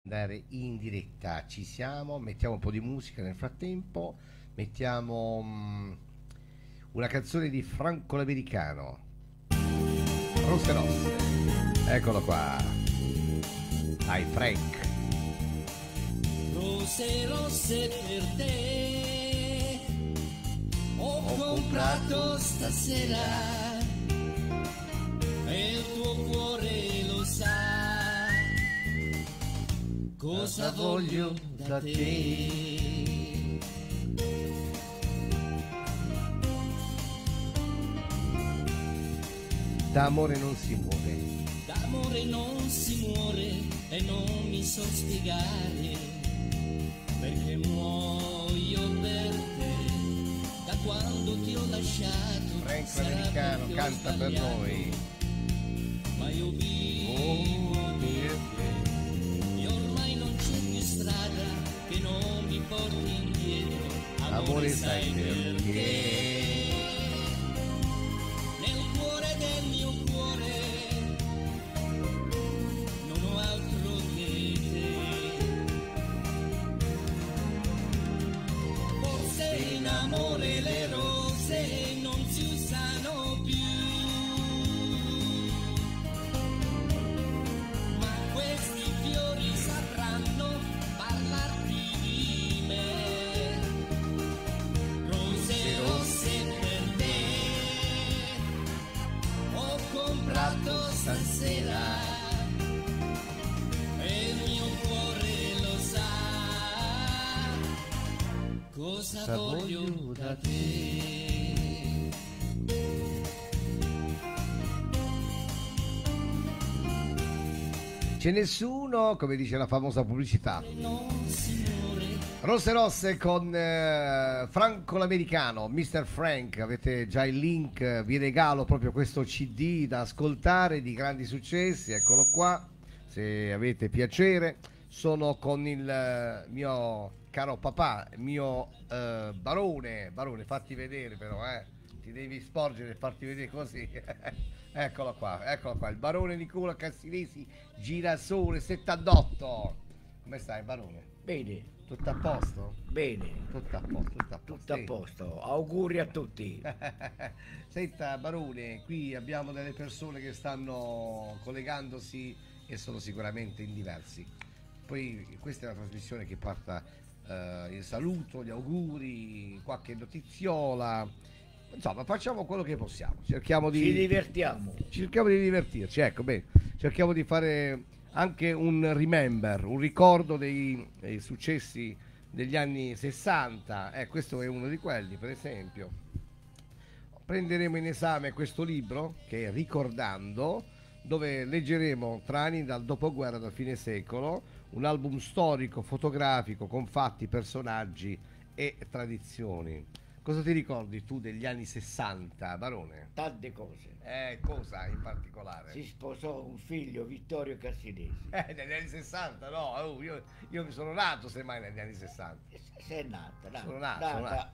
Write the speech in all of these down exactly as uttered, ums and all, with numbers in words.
andare in diretta. Ci siamo, mettiamo un po' di musica nel frattempo, mettiamo mm, una canzone di Franco l'Americano, Rosse Rosse, eccolo qua, dai Frank. Rose rosse per te ho, ho comprato stasera e il tuo cuore lo sa cosa voglio da te. D'amore non si muore, D'amore non si muore e non mi so spiegare perché muoio per te da quando ti ho lasciato. Franco l'Americano canta per noi. Ma io vivo per te, io ormai non c'è più strada che non mi porti indietro. Amore, Amore sai sai perché? perché? Nel cuore del mio cuore non ho altro che te. Forse in amore le rose non si usano più, ma questi fiori sapranno parlarti di me. Rose rosse per te ho comprato stasera e il mio cuore lo sa cosa Cosa voglio voglio da te. C'è nessuno, come dice la famosa pubblicità. Non si muore. Rosse Rosse con eh, Franco l'Americano, mister Frank. Avete già il link, vi regalo proprio questo C D da ascoltare di grandi successi, eccolo qua, se avete piacere. Sono con il eh, mio caro papà, il mio eh, Barone. Barone, fatti vedere però, eh. Ti devi sporgere e farti vedere così. Eccolo qua, eccolo qua, il Barone Nicola Cassinesi, Girasole settantotto. Come stai, Barone? Bene, Tutto a posto? bene, Tutto a posto, tutto a posto. tutto a posto. Auguri a tutti. Senta, Barone, qui abbiamo delle persone che stanno collegandosi e sono sicuramente in diversi. Poi questa è una trasmissione che porta eh, il saluto, gli auguri, qualche notiziola. Insomma, facciamo quello che possiamo. Cerchiamo di Ci divertiamo. cerchiamo di divertirci, ecco, bene. Cerchiamo di fare anche un remember, un ricordo dei, dei successi degli anni sessanta. Eh, questo è uno di quelli, per esempio. Prenderemo in esame questo libro che è Ricordando, dove leggeremo trani dal dopoguerra, dal fine secolo, un album storico, fotografico, con fatti, personaggi e tradizioni. Cosa ti ricordi tu degli anni sessanta, Barone? Tante cose. Eh, cosa in particolare? Si sposò un figlio, Vittorio Cassinesi. Eh, negli anni sessanta, no, oh, io, io mi sono nato semmai negli anni sessanta. Sei nata, nata, Sono nato, sono nata. nato.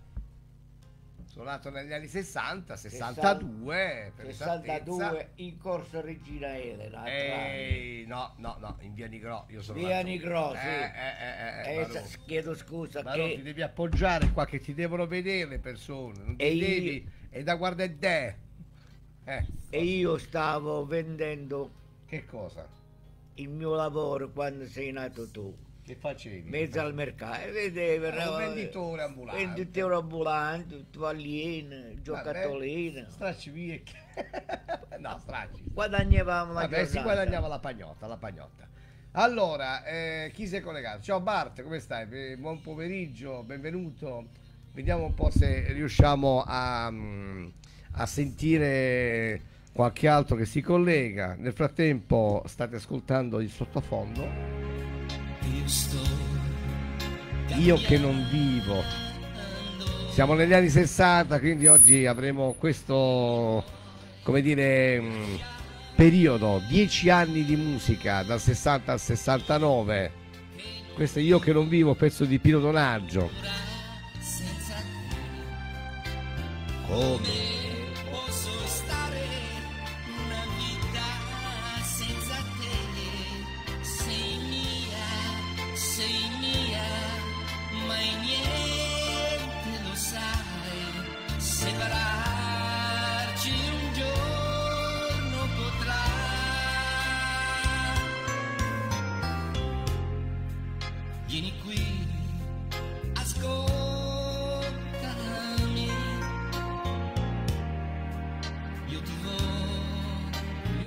Sono nato negli anni sessanta, sessantadue per sessantadue esattezza. in corso Regina Elena. a Trani. Ehi, no, no, no, in via Nigrò, io sono Via nato- Nigrò, sì. Eh, eh, eh, eh, Eh, Barone. sa- chiedo scusa Barone, che ti devi appoggiare qua che ti devono vedere le persone, non ti E io- devi, è da guardare te. Eh, e io stavo vendendo che cosa? il mio lavoro quando sei nato tu. Che facevi? Mezzo al mercato, e vedevo, Eh, un no, venditore ambulante. venditore ambulante, tovagliene, giocattolina. Stracci via. No, stracci. Guadagnavamo la Vabbè, si giornata. guadagnava la pagnotta, la pagnotta. Allora, eh, chi si è collegato? Ciao Bart, come stai? Eh, buon pomeriggio, benvenuto. Vediamo un po' se riusciamo a, mm, a sentire qualche altro che si collega. Nel frattempo state ascoltando il sottofondo. Io sto Io che non vivo. Siamo negli anni sessanta, quindi oggi avremo questo, come dire, mh, periodo, dieci anni di musica, dal sessanta al sessantanove. Questo è Io che non vivo, pezzo di Pino Donaggio. senza Come? posso stare una vita senza te, sei mia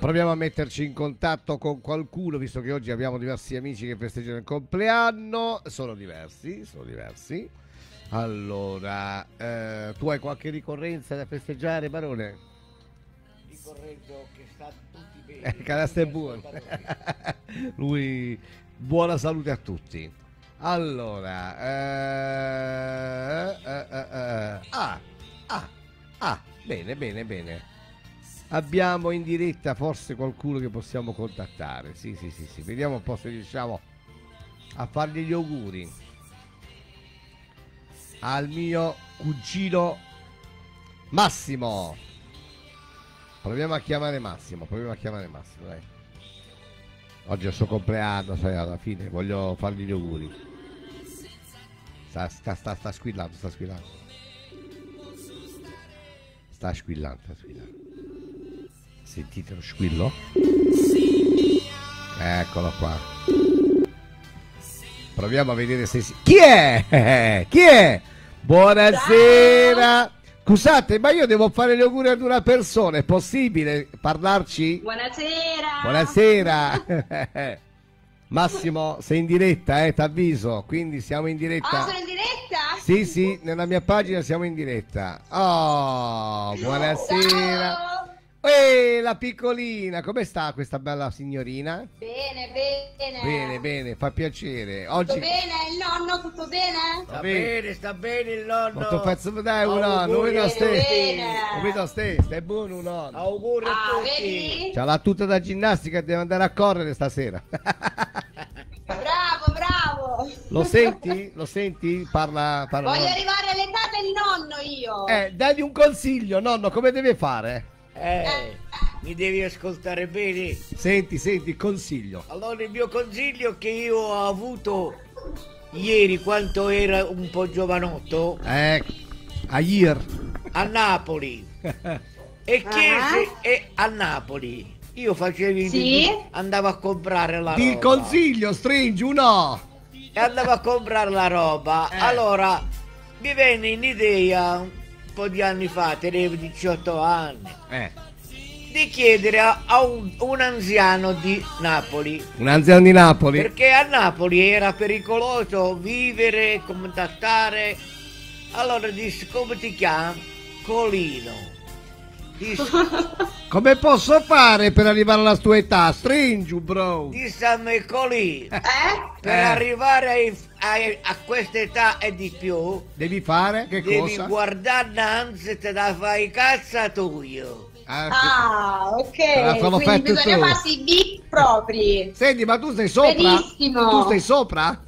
proviamo a metterci in contatto con qualcuno, visto che oggi abbiamo diversi amici che festeggiano il compleanno. Sono diversi, sono diversi. Allora, eh, tu hai qualche ricorrenza da festeggiare, Barone? Ricorrendo che sta tutti bene. Eh, Canasto è buono. Lui, buona salute a tutti. Allora, eh, eh, eh, eh, ah, ah, ah, bene, bene, bene. Abbiamo in diretta forse qualcuno che possiamo contattare. Sì, sì, sì, sì. Vediamo un po' se riusciamo a fargli gli auguri al mio cugino Massimo. Proviamo a chiamare Massimo, proviamo a chiamare Massimo, dai. Oggi è il suo compleanno, sai, alla fine voglio fargli gli auguri. Sta, sta, sta, sta squillando, sta squillando. Sta squillando, sta squillando. Sentite lo squillo? Eccolo qua. Proviamo a vedere se si... Chi è? Chi è? Buonasera. Scusate, ma io devo fare gli auguri ad una persona, è possibile parlarci? Buonasera. Buonasera. Massimo, sei in diretta, eh, t'avviso, quindi siamo in diretta. Oh, sono in diretta? Sì, sì, nella mia pagina siamo in diretta. Oh, buonasera. Ciao. Ehi, la piccolina, come sta questa bella signorina? Bene, bene. Bene, bene, fa piacere. Tutto Oggi bene? Il nonno tutto bene? Sta bene. bene, sta bene il nonno. Quanto faccio dai un nonno, Auguri vedo a ste. bene. Vedo ste, stai buono un nonno. Auguri a Ah, tutti. vedi? C'ha la tuta da ginnastica, deve andare a correre stasera. Bravo, bravo. Lo senti? Lo senti? Parla, parla. Voglio arrivare all'età del nonno io. Eh, dagli un consiglio, nonno, come deve fare? Eh, mi devi ascoltare bene. Senti, senti, consiglio. Allora il mio consiglio che io ho avuto ieri quando era un po' giovanotto Eh, a year. a Napoli e chiese e a Napoli io facevo i- Sì? andavo a comprare la Il roba consiglio, Strange, uno. e andavo a comprare la roba. Eh. Allora mi venne in idea un po' di anni fa, tenevo diciotto anni, Eh, di chiedere a, a un, un anziano di Napoli, un anziano di Napoli. perché a Napoli era pericoloso vivere, contattare. Allora disse: come ti chiami? Colino. Disse, Come posso fare per arrivare alla tua età, Strange, bro? disse a me: Colino, Eh? per Eh. arrivare ai- ai- a questa età e di più Devi fare che devi cosa? guardare innanzi e te la fai cazza tua. Ah, Ah, ok. la fanno Quindi fette bisogna tu. farsi i beat propri. Senti, ma tu stai sopra? Benissimo. Tu stai sopra?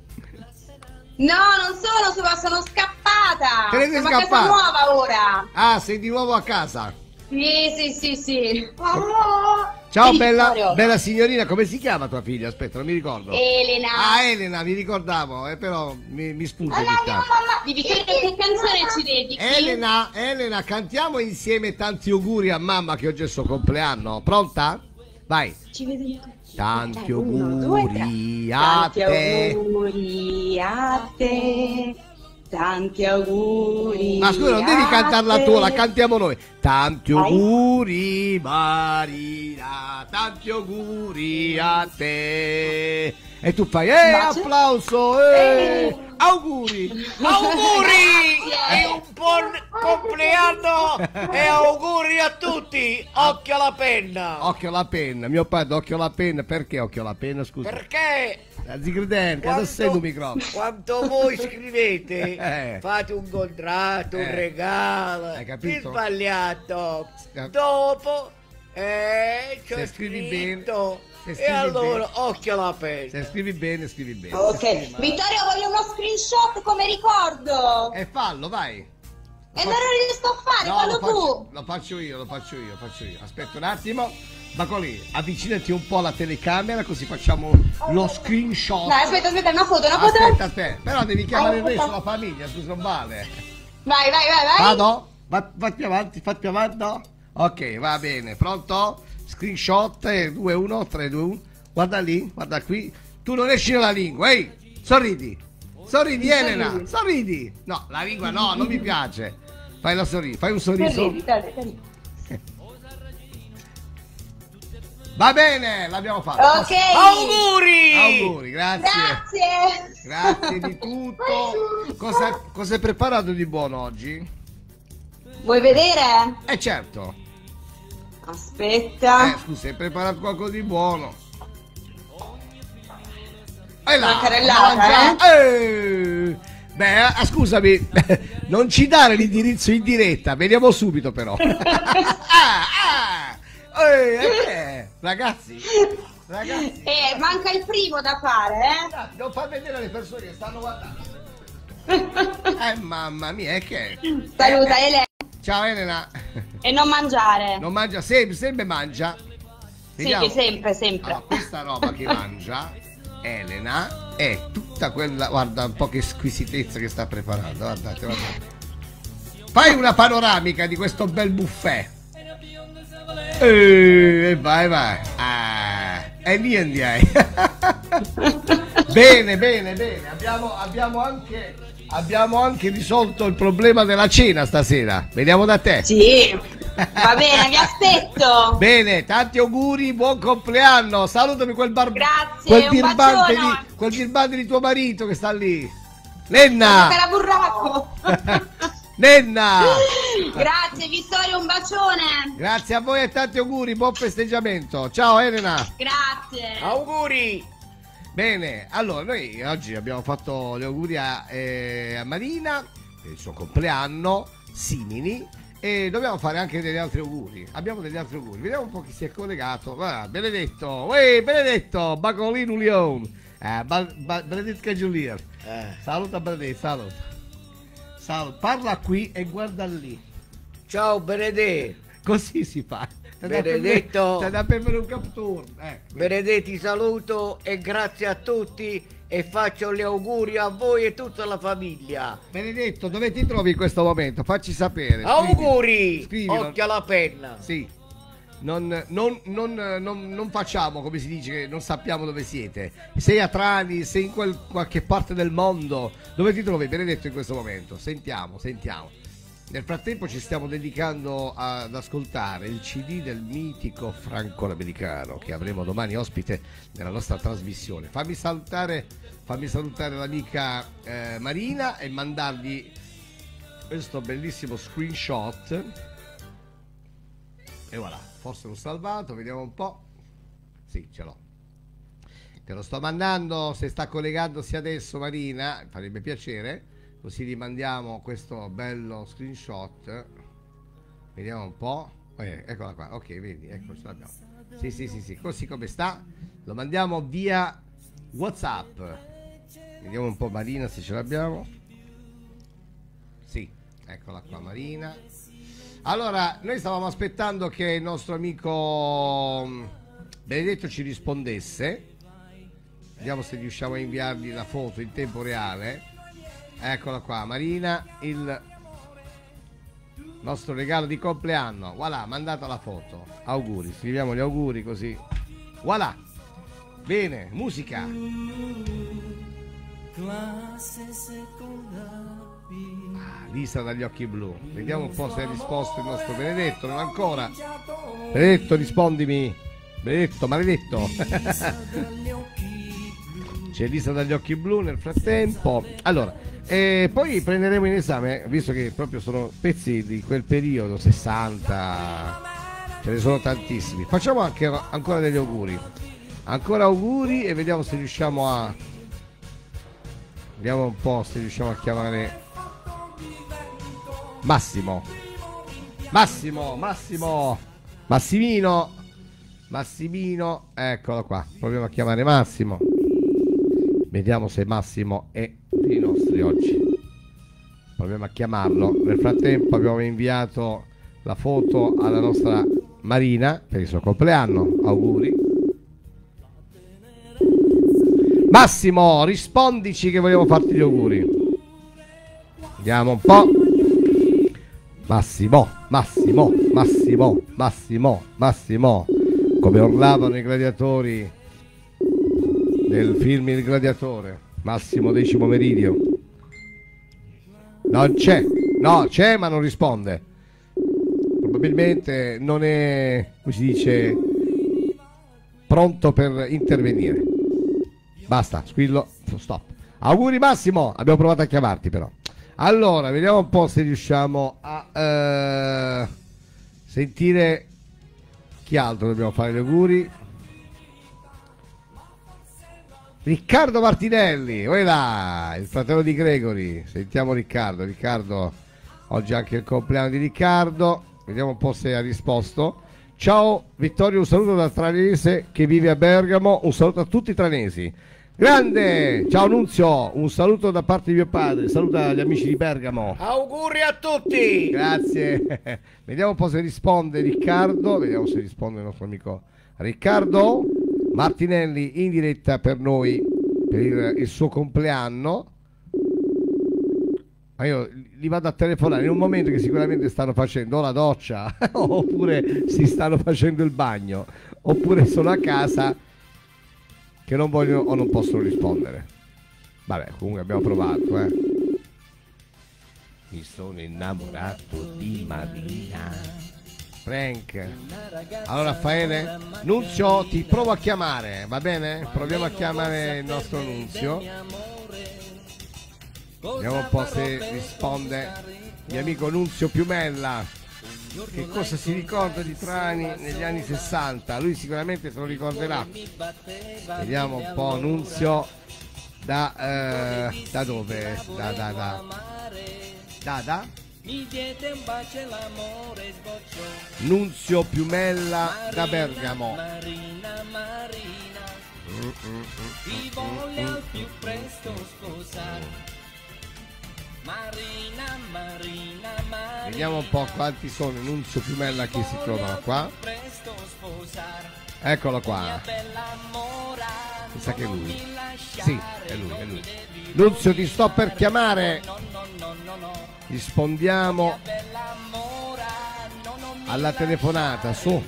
No, non sono sopra, sono scappata. Te ne sei Siamo a casa scappata? nuova ora. Ah, sei di nuovo a casa. Sì, sì, sì, sì. Ciao Vedi, bella, Vittorio? bella signorina, come si chiama tua figlia? Aspetta, non mi ricordo. Elena. Ah, Elena, mi ricordavo, eh, però mi, mi sfugge ogni tanto. Di Vittorio, che canzone ci dedichi? Elena, Elena, cantiamo insieme tanti auguri a mamma che oggi è il suo compleanno. Pronta? Vai. Ci vediamo. Tanti Dai, uno, due, auguri tre. a Tanti te. auguri a te. Tanti auguri. Ma scusa, non devi a cantarla te. tu, la cantiamo noi. Tanti Vai. auguri Marina, tanti auguri a te. E tu fai, eh, Bacio. applauso, eh, Eh. auguri. Auguri! Grazie. E un buon compleanno e auguri a tutti! Occhio alla penna! Occhio alla penna, mio padre, occhio alla penna. Perché occhio alla penna, scusa? Perché La Zigriden, cosa sei tu microfono? quando voi scrivete Eh. fate un contratto, un Eh. regalo, Hai capito? vi sbagliato. Eh. Dopo eh, c'ho Se scrivi scritto bene, se e scrivi allora bene. occhio alla penna. Se scrivi bene, scrivi bene. Se Ok, scrivi male- Vittorio, voglio uno screenshot come ricordo. E fallo, vai. E non lo riesco a fare, No, fallo lo faccio, tu. lo faccio io, lo faccio io, lo faccio io. Aspetta un attimo. Ma con lì, avvicinati un po' alla telecamera così facciamo lo screenshot. Dai, aspetta, aspetta, una foto, una foto. Aspetta, aspetta. Però devi chiamare il Aspetta. resto della famiglia, scusa, non vale. Vai, vai, vai, vai. Vado? Va, fatti avanti, fatti avanti, no? Ok, va bene, pronto? Screenshot, due, uno, tre, due, uno. Guarda lì, guarda qui. Tu non esci dalla lingua, ehi, sorridi. Sorridi, Elena, sorridi. No, la lingua no, non mi piace. Fai la sorridi, fai un sorriso. Sorridi, dai, dai. Va bene, l'abbiamo fatto. Ok. Auguri! Auguri, grazie. Grazie. Grazie di tutto. Cosa, cosa hai preparato di buono oggi? Vuoi vedere? Eh certo. Aspetta. Eh, scusa, hai preparato qualcosa di buono. E là, Una carrellata, mangia- eh. Beh, ah, scusami, non ci dare l'indirizzo in diretta, vediamo subito però. ah, ah. Eh, eh, ragazzi, ragazzi, Eh, manca il primo da fare, eh? devo far vedere alle persone che stanno guardando. Eh, mamma mia, è che... Saluta Eh, Elena. ciao Elena. E non mangiare. Non mangia sempre, sempre mangia. Vediamo. Sì, sempre, sempre. Allora, questa roba che mangia Elena è tutta quella, guarda un po' che squisitezza che sta preparando, guardate, guardate. Fai una panoramica di questo bel buffet. E vai vai. Ah, e niente. Bene, bene, bene. Abbiamo, abbiamo anche abbiamo anche risolto il problema della cena stasera. Veniamo da te. Sì. Va bene, vi aspetto. Bene, tanti auguri, buon compleanno. Salutami quel bar... Grazie, quel un birbante bacione. di quel birbante di tuo marito che sta lì. Nenna! Era burraco. Nenna! Grazie Vittorio, un bacione. Grazie a voi e tanti auguri, buon festeggiamento. Ciao Elena. Grazie. Auguri! Bene, allora noi oggi abbiamo fatto gli auguri a, eh, a Marina per il suo compleanno, simili, e dobbiamo fare anche degli altri auguri. Abbiamo degli altri auguri. Vediamo un po' chi si è collegato. Guarda, Benedetto, uè, Benedetto, Bacolino Leon, eh, ba, ba, Benedetto Giulier. Eh. Saluta Benedetto, saluta. Saluta. Parla qui e guarda lì. Ciao Benedetto! Così si fa. Benedetto. C'è da prendere un capture. Eh. Benedetto, ti saluto e grazie a tutti e faccio gli auguri a voi e tutta la famiglia. Benedetto, dove ti trovi in questo momento? Facci sapere. Auguri! Scrivilo. Occhio alla penna. Sì. Non, non, non, non, non facciamo come si dice che non sappiamo dove siete. Sei a Trani, sei in quel, qualche parte del mondo. Dove ti trovi, Benedetto, in questo momento? Sentiamo, sentiamo. Nel frattempo ci stiamo dedicando ad ascoltare il C D del mitico Franco l'Americano che avremo domani ospite nella nostra trasmissione. Fammi salutare, fammi salutare l'amica eh, Marina e mandargli questo bellissimo screenshot. E voilà, forse l'ho salvato, vediamo un po'. Sì, ce l'ho. Te lo sto mandando, se sta collegandosi adesso Marina, farebbe piacere. Così rimandiamo questo bello screenshot. Vediamo un po'. Eh, eccola qua. Ok, vedi, ecco, ce l'abbiamo. Sì, sì, sì, sì. Così come sta, lo mandiamo via WhatsApp. Vediamo un po' Marina se ce l'abbiamo. Sì, eccola qua Marina. Allora, noi stavamo aspettando che il nostro amico Benedetto ci rispondesse. Vediamo se riusciamo a inviargli la foto in tempo reale. Eccola qua Marina, il nostro regalo di compleanno. Voilà, mandata la foto. Auguri, scriviamo gli auguri così. Voilà. Bene, musica. Ah, Lisa dagli occhi blu. Vediamo un po' se ha risposto il nostro Benedetto. Non ancora. Benedetto, rispondimi. Benedetto, maledetto. C'è Lisa dagli occhi blu nel frattempo. Allora, e poi prenderemo in esame, visto che proprio sono pezzi di quel periodo, sessanta, ce ne sono tantissimi. Facciamo anche ancora degli auguri. Ancora auguri e vediamo se riusciamo a... Vediamo un po' se riusciamo a chiamare Massimo. Massimo, Massimo, Massimino, Massimino, eccolo qua. Proviamo a chiamare Massimo. Vediamo se Massimo è dei nostri oggi. Proviamo a chiamarlo. Nel frattempo abbiamo inviato la foto alla nostra Marina per il suo compleanno. Auguri. Massimo, rispondici che vogliamo farti gli auguri. Vediamo un po'. Massimo, Massimo, Massimo, Massimo, Massimo. Come urlavano i gladiatori nel film Il Gladiatore. Massimo Decimo Meridio. Non c'è. No, c'è ma non risponde. Probabilmente non è, come si dice, pronto per intervenire. Basta, squillo, stop. Auguri Massimo, abbiamo provato a chiamarti però. Allora, vediamo un po' se riusciamo a eh, sentire chi altro dobbiamo fare gli auguri. Riccardo Martinelli, là, il fratello di Gregory. Sentiamo Riccardo. Riccardo, oggi è anche il compleanno di Riccardo. Vediamo un po' se ha risposto. Ciao Vittorio, un saluto dal tranese che vive a Bergamo. Un saluto a tutti i tranesi. Grande! Ciao Nunzio, un saluto da parte di mio padre. Saluta gli amici di Bergamo. Auguri a tutti! Grazie. Vediamo un po' se risponde Riccardo. Vediamo se risponde il nostro amico Riccardo Martinelli in diretta per noi per il, il suo compleanno. Ma io li vado a telefonare in un momento che sicuramente stanno facendo o la doccia oppure si stanno facendo il bagno oppure sono a casa che non vogliono o non possono rispondere. Vabbè, comunque abbiamo provato, eh. Mi sono innamorato di Marina. Frank. Allora Raffaele, Nunzio, ti provo a chiamare, va bene? Proviamo a chiamare il nostro Nunzio. Vediamo un po' se risponde mio amico Nunzio Piumella. Che cosa si ricorda di Trani negli anni sessanta? Lui sicuramente se lo ricorderà. Vediamo un po' Nunzio da eh, da dove? Da da da da da Nunzio Piumella da Bergamo. Marina, Marina, ti voglio al più presto sposare. Marina, Marina, Marina. Vediamo un po' quanti sono Nunzio Piumella che si trovano qua. Eccolo qua. Mi sa che è lui. Sì, è lui, è lui. Nunzio, ti sto per chiamare. Rispondiamo alla telefonata, su.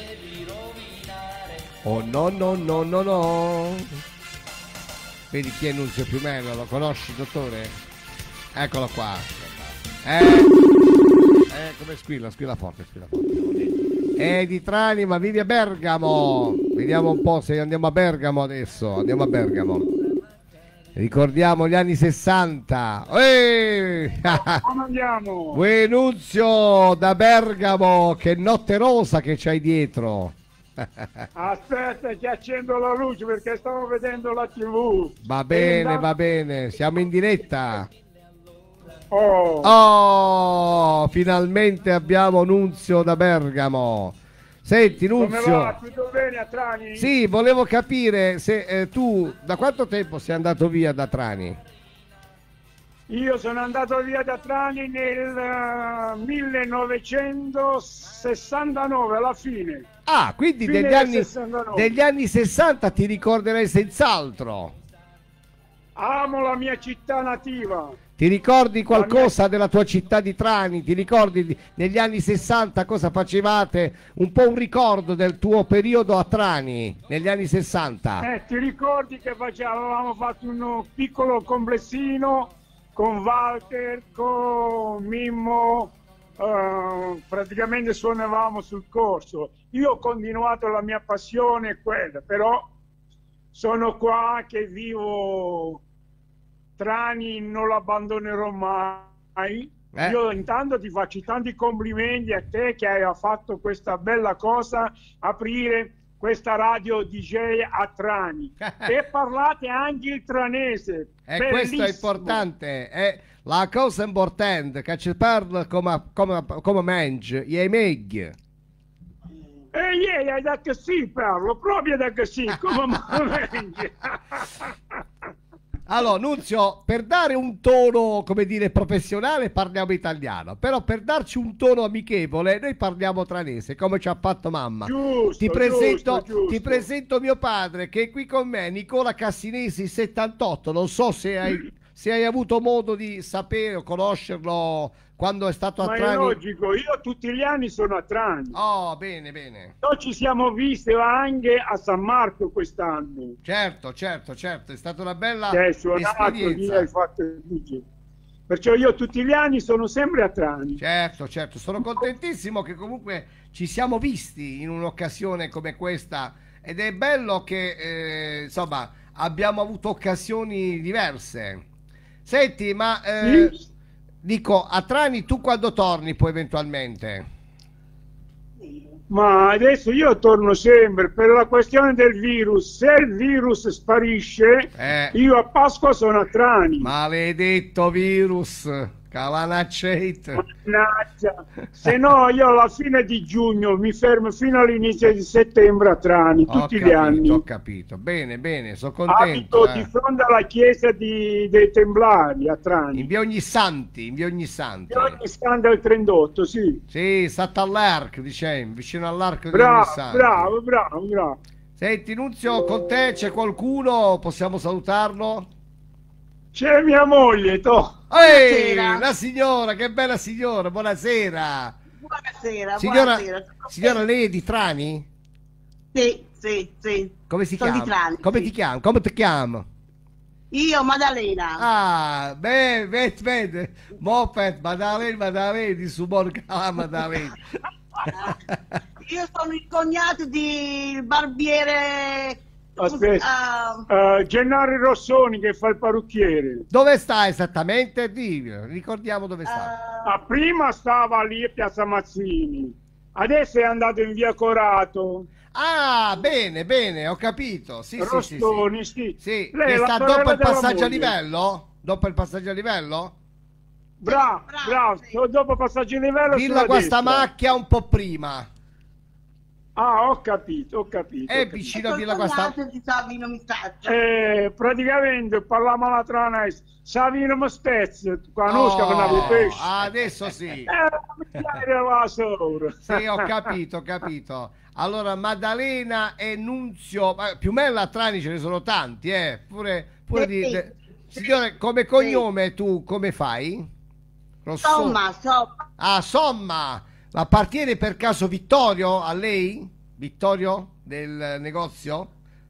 Oh no no no no no. Vedi chi è Nunzio Piumella? Lo conosci, dottore? Eccolo qua. Eh, eh come squilla, squilla forte, squilla forte. È di Trani ma vive a Bergamo. Vediamo un po' se andiamo a Bergamo adesso. Andiamo a Bergamo. Ricordiamo gli anni sessanta. Eeeh! Come andiamo? Uè Nunzio da Bergamo, che notte rosa che c'hai dietro. Aspetta che accendo la luce perché stavo vedendo la tivù. Va bene, va bene, siamo in diretta. Oh, Oh, finalmente abbiamo Nunzio da Bergamo. Senti come Nunzio, va? Tutto bene a Trani? sì, volevo capire se eh, tu da quanto tempo sei andato via da Trani? Io sono andato via da Trani nel uh, millenovecentosessantanove alla fine. Ah, quindi Fine degli del anni, sessantanove. degli anni sessanta ti ricorderai senz'altro. Amo la mia città nativa. Ti ricordi qualcosa della tua città di Trani? Ti ricordi di- negli anni sessanta cosa facevate? Un po' un ricordo del tuo periodo a Trani negli anni sessanta? Eh, ti ricordi che face- avevamo fatto un piccolo complessino con Walter, con Mimmo, eh, praticamente suonavamo sul corso. Io ho continuato la mia passione, quella, però sono qua che vivo. Trani non l'abbandonerò mai. Eh. Io intanto ti faccio tanti complimenti a te che hai fatto questa bella cosa, aprire questa radio D J a Trani e parlate anche il tranese. E questo è Bellissimo. importante, è la cosa importante che ci parla come, come, come mangi, è meglio. E ieri hai detto sì, Paolo, proprio detto sì, come mangi. Allora, Nunzio, per dare un tono, come dire, professionale parliamo italiano, però per darci un tono amichevole noi parliamo tranese, come ci ha fatto mamma. Giusto, ti, presento, giusto, giusto. ti presento mio padre che è qui con me, Nicola Cassinesi settantotto, non so se hai, se hai avuto modo di sapere o conoscerlo quando è stato a Ma è Trani. logico, io tutti gli anni sono a Trani. Oh, bene, bene. Noi ci siamo visti anche a San Marco quest'anno. Certo, certo, certo, è stata una bella Che hai suonato, lì esperienza. hai fatto il D J. Perciò io tutti gli anni sono sempre a Trani. Certo, certo, sono contentissimo che comunque ci siamo visti in un'occasione come questa ed è bello che eh, insomma abbiamo avuto occasioni diverse. Senti, ma eh, Sì? dico, a Trani tu quando torni poi eventualmente? Ma adesso io torno sempre per la questione del virus. Se il virus sparisce, Eh. io a Pasqua sono a Trani. Maledetto virus, calanacceite. Mannaggia. Se no, io alla fine di giugno mi fermo fino all'inizio di settembre a Trani, Ho tutti gli capito, anni. ho capito. Bene, bene, sono contento. Abito eh. di fronte alla chiesa di- dei Templari a Trani. In via Ognissanti, in via Ognissanti. Ogni stand del trentotto, sì. Sì, stato all'arco, diciamo, vicino all'arco di Bravo, Ognissanti. bravo, bravo, bravo. Senti, Nunzio, con te c'è qualcuno? Possiamo salutarlo? C'è mia moglie, to. Ehi, Buonasera. la signora, che bella signora, buonasera. Buonasera, Signora, buonasera. signora, lei è di Trani? Sì, sì, sì. Come si Sono chiama? di Trani, Come sì. ti chiami? Come ti chiami? Io, Maddalena. Ah, beh, vedi, vedi, Moped, Maddalena, Maddalena, di su Borgala, Maddalena. Io sono il cognato di Barbiere. Aspetta. Ah, Eh, Gennaro Rossoni che fa il parrucchiere. Dove sta esattamente? Dimmi, ricordiamo dove sta. ah, Ah, prima stava lì a Piazza Mazzini, adesso è andato in via Corato. Ah, bene, bene, ho capito. Sì, sì, sì, sì. Rossoni, sì. Sì, Lei che è la sta sorella dopo il della passaggio a moglie. livello? Dopo il passaggio a livello? Bravo, Bravo, bravo. sì. Dopo passaggio di livello Villa sulla Guasta destra. Macchia un po' prima. Ah, ho capito, ho capito. È ho capito. vicino a ecco il Villa Guasta. cognato di Savino Mistaccio. Eh, praticamente parliamo alla trana, Savino mi spezza, conosco che non avevo pesce. Adesso sì. Eh, mi chiede la sopra. Sì, ho capito, ho capito. Allora, Maddalena e Nunzio, ma più o meno a Trani ce ne sono tanti, eh. Pure, pure di, Sì, de- sì. Signore, come cognome tu come fai? Rosso- Insomma, insomma. Ah, Somma. Appartiene per caso Vittorio a lei? Vittorio del negozio?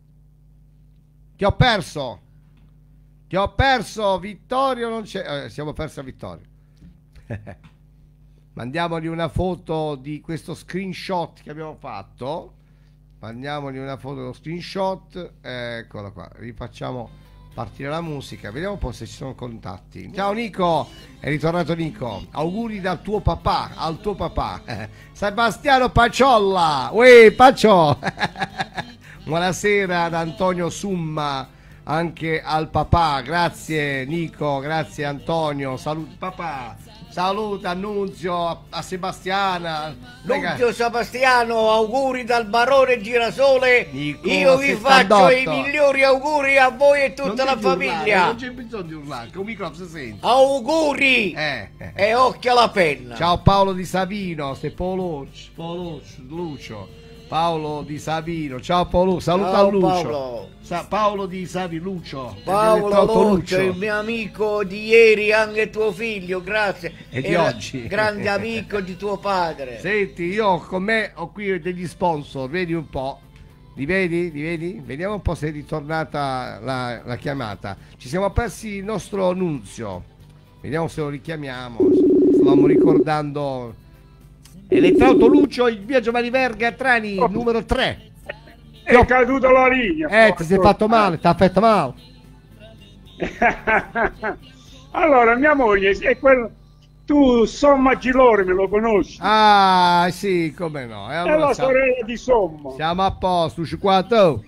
Ti ho perso. Ti ho perso, Vittorio non c'è. Eh, siamo persi a Vittorio. Mandiamogli una foto di questo screenshot che abbiamo fatto. Mandiamogli una foto dello screenshot. Eccola qua. Rifacciamo partire la musica. Vediamo un po' se ci sono contatti. Ciao Nico, è ritornato Nico. Auguri dal tuo papà, al tuo papà. Sebastiano Pacciolla. Uè, Paccio. Buonasera ad Antonio Summa, anche al papà. Grazie Nico, grazie Antonio. Saluti papà. Saluta Annunzio, a, a Sebastiana. Nunzio Sebastiano, auguri dal barone Girasole. Nico, Io vi settantotto. faccio i migliori auguri a voi e tutta la Non devi urlare, famiglia. non c'è bisogno di urlare, che un microfono si sente. Auguri Eh, eh. e occhio alla penna. Ciao Paolo di Savino, ste Poloc, Poloc, Lucio. Paolo di Savino, ciao Paolo, saluta Ciao, Lucio. Paolo. Sa- Paolo di Savi, Lucio. Paolo Elettrauto Lucio, il mio amico di ieri, anche tuo figlio, grazie. E di Era oggi. grande amico di tuo padre. Senti, io con me ho qui degli sponsor, vedi un po'. Li vedi? Li vedi? Vediamo un po' se è ritornata la, la chiamata. Ci siamo persi il nostro Nunzio. Vediamo se lo richiamiamo. Stavamo ricordando Elettrauto Lucio, il via Giovanni Verga a Trani, numero tre. È caduta la linea. Eh, ti sei fatto male, ti ha fatto male. Allora, mia moglie è quella. Tu, Somma Gilore, me lo conosci? Ah, sì, come no. E È allora la siamo, sorella di Somma. siamo a posto, cinquanta.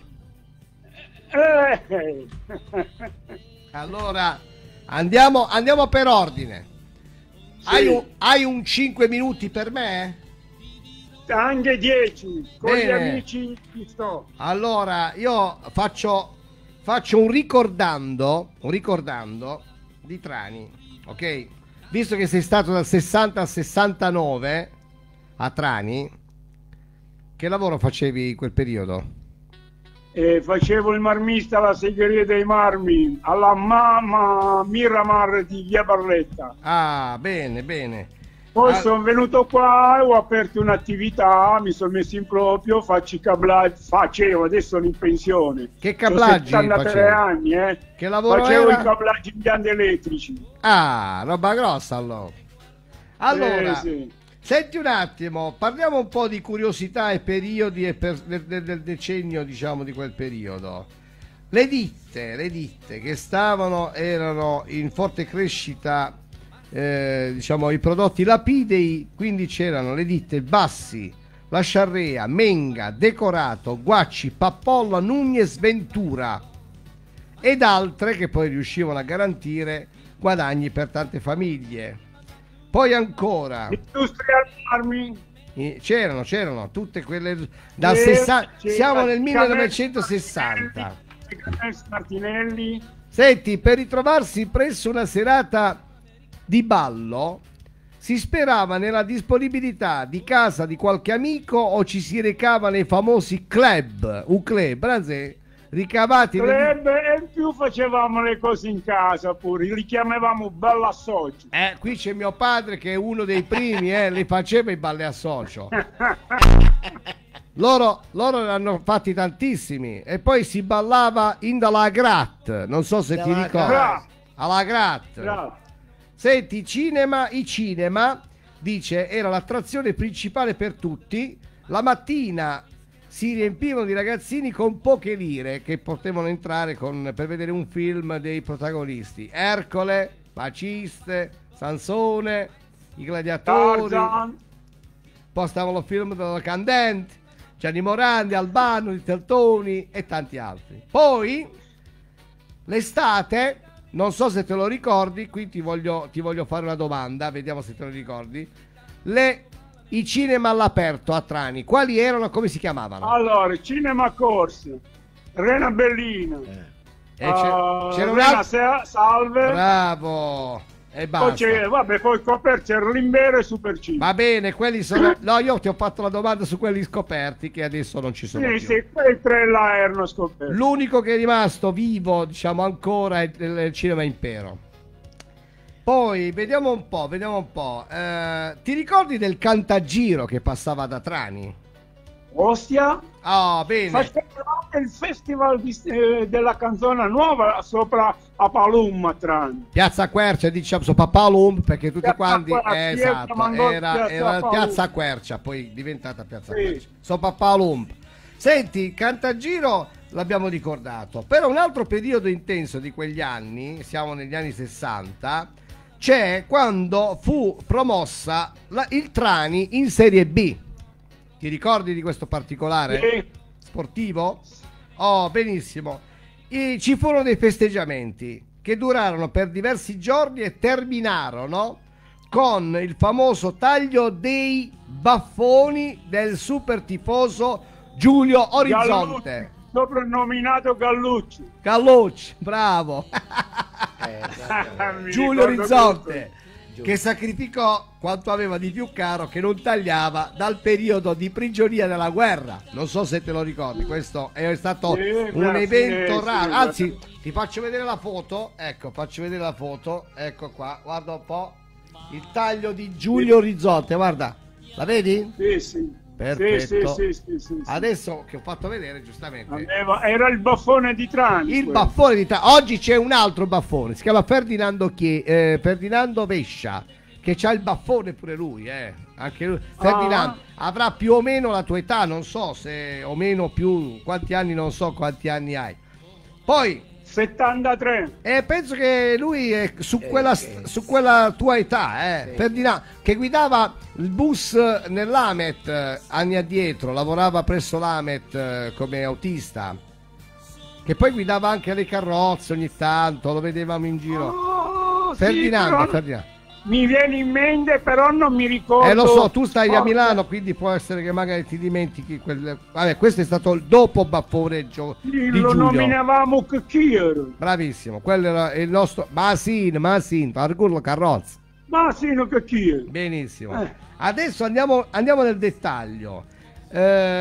Eh. Allora, andiamo, andiamo per ordine. Sì. Hai, un, hai un cinque minuti per me? Anche dieci. Con Bene. gli amici ci sto. Allora, io faccio, faccio un ricordando, un ricordando di Trani, ok? Visto che sei stato dal sessanta al sessantanove a Trani, che lavoro facevi in quel periodo? E facevo il marmista alla segheria dei marmi alla mamma Miramar di via Barletta. Ah, bene, bene. Poi Ah, sono venuto qua e ho aperto un'attività, mi sono messo in proprio, faccio i cablaggi, facevo, adesso sono in pensione. Che cablaggi C'ho settantatré facevi? anni, eh. Che lavoro Facevo era? i cablaggi impianti elettrici. Ah, roba grossa allora. Allora, Eh, sì. Senti un attimo, parliamo un po' di curiosità e periodi e per- del, del- del decennio, diciamo, di quel periodo. Le ditte, le ditte che stavano, erano in forte crescita, eh, diciamo, i prodotti lapidei, quindi c'erano le ditte Bassi, La Sciarrea, Menga, Decorato, Guacci, Pappolla, Nunez, Ventura ed altre che poi riuscivano a garantire guadagni per tante famiglie. Poi ancora Industrial Army. eh, c'erano, c'erano tutte quelle dal C'era- sessanta, c'era siamo nel Canessa millenovecentosessanta. Canessa Martinelli. Senti, per ritrovarsi presso una serata di ballo si sperava nella disponibilità di casa di qualche amico o ci si recava nei famosi club, un club, anzi, ricavati nei- Club, e in più facevamo le cose in casa pure, li chiamavamo bella socio. Eh, qui c'è mio padre che è uno dei primi, eh, li faceva i balli a socio. Loro, loro ne hanno fatti tantissimi e poi si ballava in dalla Grat, non so se ti Dalla ricordi. Grat. Alla Grat. Bravo. Senti, i cinema, i cinema, dice, era l'attrazione principale per tutti. La mattina si riempivano di ragazzini con poche lire che potevano entrare con- per vedere un film dei protagonisti. Ercole, Paciste, Sansone, i gladiatori. Tarzan. Poi stavano il film della Candente, Gianni Morandi, Albano, Di Teltoni e tanti altri. Poi l'estate, non so se te lo ricordi, qui ti voglio, ti voglio fare una domanda, vediamo se te lo ricordi. Le, I cinema all'aperto a Trani, quali erano, come si chiamavano? Allora, Cinema Corsi, Rena Bellina, Eh, c'è- uh, c'era un Rena altro. Sa- Salve, Bravo! E poi basta. c'è, vabbè, poi coperto c'era Limbero e Super cinque. Va bene, quelli sono. No, io ti ho fatto la domanda su quelli scoperti che adesso non ci sono Sì, più. sì, quei tre là erano scoperti. L'unico che è rimasto vivo, diciamo ancora, è il il Cinema Impero. Poi vediamo un po', vediamo un po'. Eh, ti ricordi del Cantagiro che passava da Trani? Ostia, Ah, bene. facevamo anche il festival di- eh, della canzone nuova sopra a Palumma, Trani. Piazza Quercia, diciamo, su Papalum, perché tutti Piazza quanti, Quercia, eh, Piazza esatto, Mangò- era, Piazza era Palum. Piazza Quercia, poi diventata Piazza Sì. Quercia. So Papalum. Senti, Cantagiro l'abbiamo ricordato, però un altro periodo intenso di quegli anni, siamo negli anni sessanta, c'è quando fu promossa la- il Trani in Serie B. Ti ricordi di questo particolare? Sì. Sportivo? Oh, benissimo. E ci furono dei festeggiamenti che durarono per diversi giorni e terminarono con il famoso taglio dei baffoni del super tifoso Giulio Orizzonte. Gallucci, soprannominato Gallucci. Gallucci, bravo. Eh, esatto. Mi Giulio ricordo Orizzonte, Giulio. che sacrificò quanto aveva di più caro, che non tagliava, dal periodo di prigionia della guerra. Non so se te lo ricordi, questo è stato Sì, un grazie, evento sì, raro. sì, Anzi, ti faccio vedere la foto. Ecco, faccio vedere la foto. Ecco qua, guarda un po'. Il taglio di Giulio Orizzonte, guarda. La vedi? Sì, sì. Perfetto. Sì, sì, sì, sì, sì, sì. Adesso che ho fatto vedere, giustamente. Aveva- era il baffone di Trani. Il quello. baffone di Trani. Oggi c'è un altro baffone, si chiama Ferdinando, Chie- eh, Ferdinando Vescia, che c'ha il baffone pure lui, eh. Anche lui. Ferdinando avrà più o meno la tua età, non so se o meno più, quanti anni, non so quanti anni hai. Poi settantatré. eh, penso che lui è su Eh, quella, sì. su quella tua età, eh. Sì. Ferdinando, che guidava il bus nell'Amet eh, anni addietro, lavorava presso l'Amet eh, come autista, che poi guidava anche le carrozze ogni tanto, lo vedevamo in giro. Oh, sì, Ferdinando, però Ferdinando. mi viene in mente, però non mi ricordo. Eh lo so, tu stai a Oh, Milano, quindi può essere che magari ti dimentichi quel... Vabbè, questo è stato il dopo baffoneggio sì, di lo Giulio. nominavamo Cacchiere. Bravissimo, quello era il nostro Masin, Masin, Argurlo Carrozza. Ma sì, no Cacchiere. Benissimo. Eh. Adesso andiamo, andiamo nel dettaglio. Eh,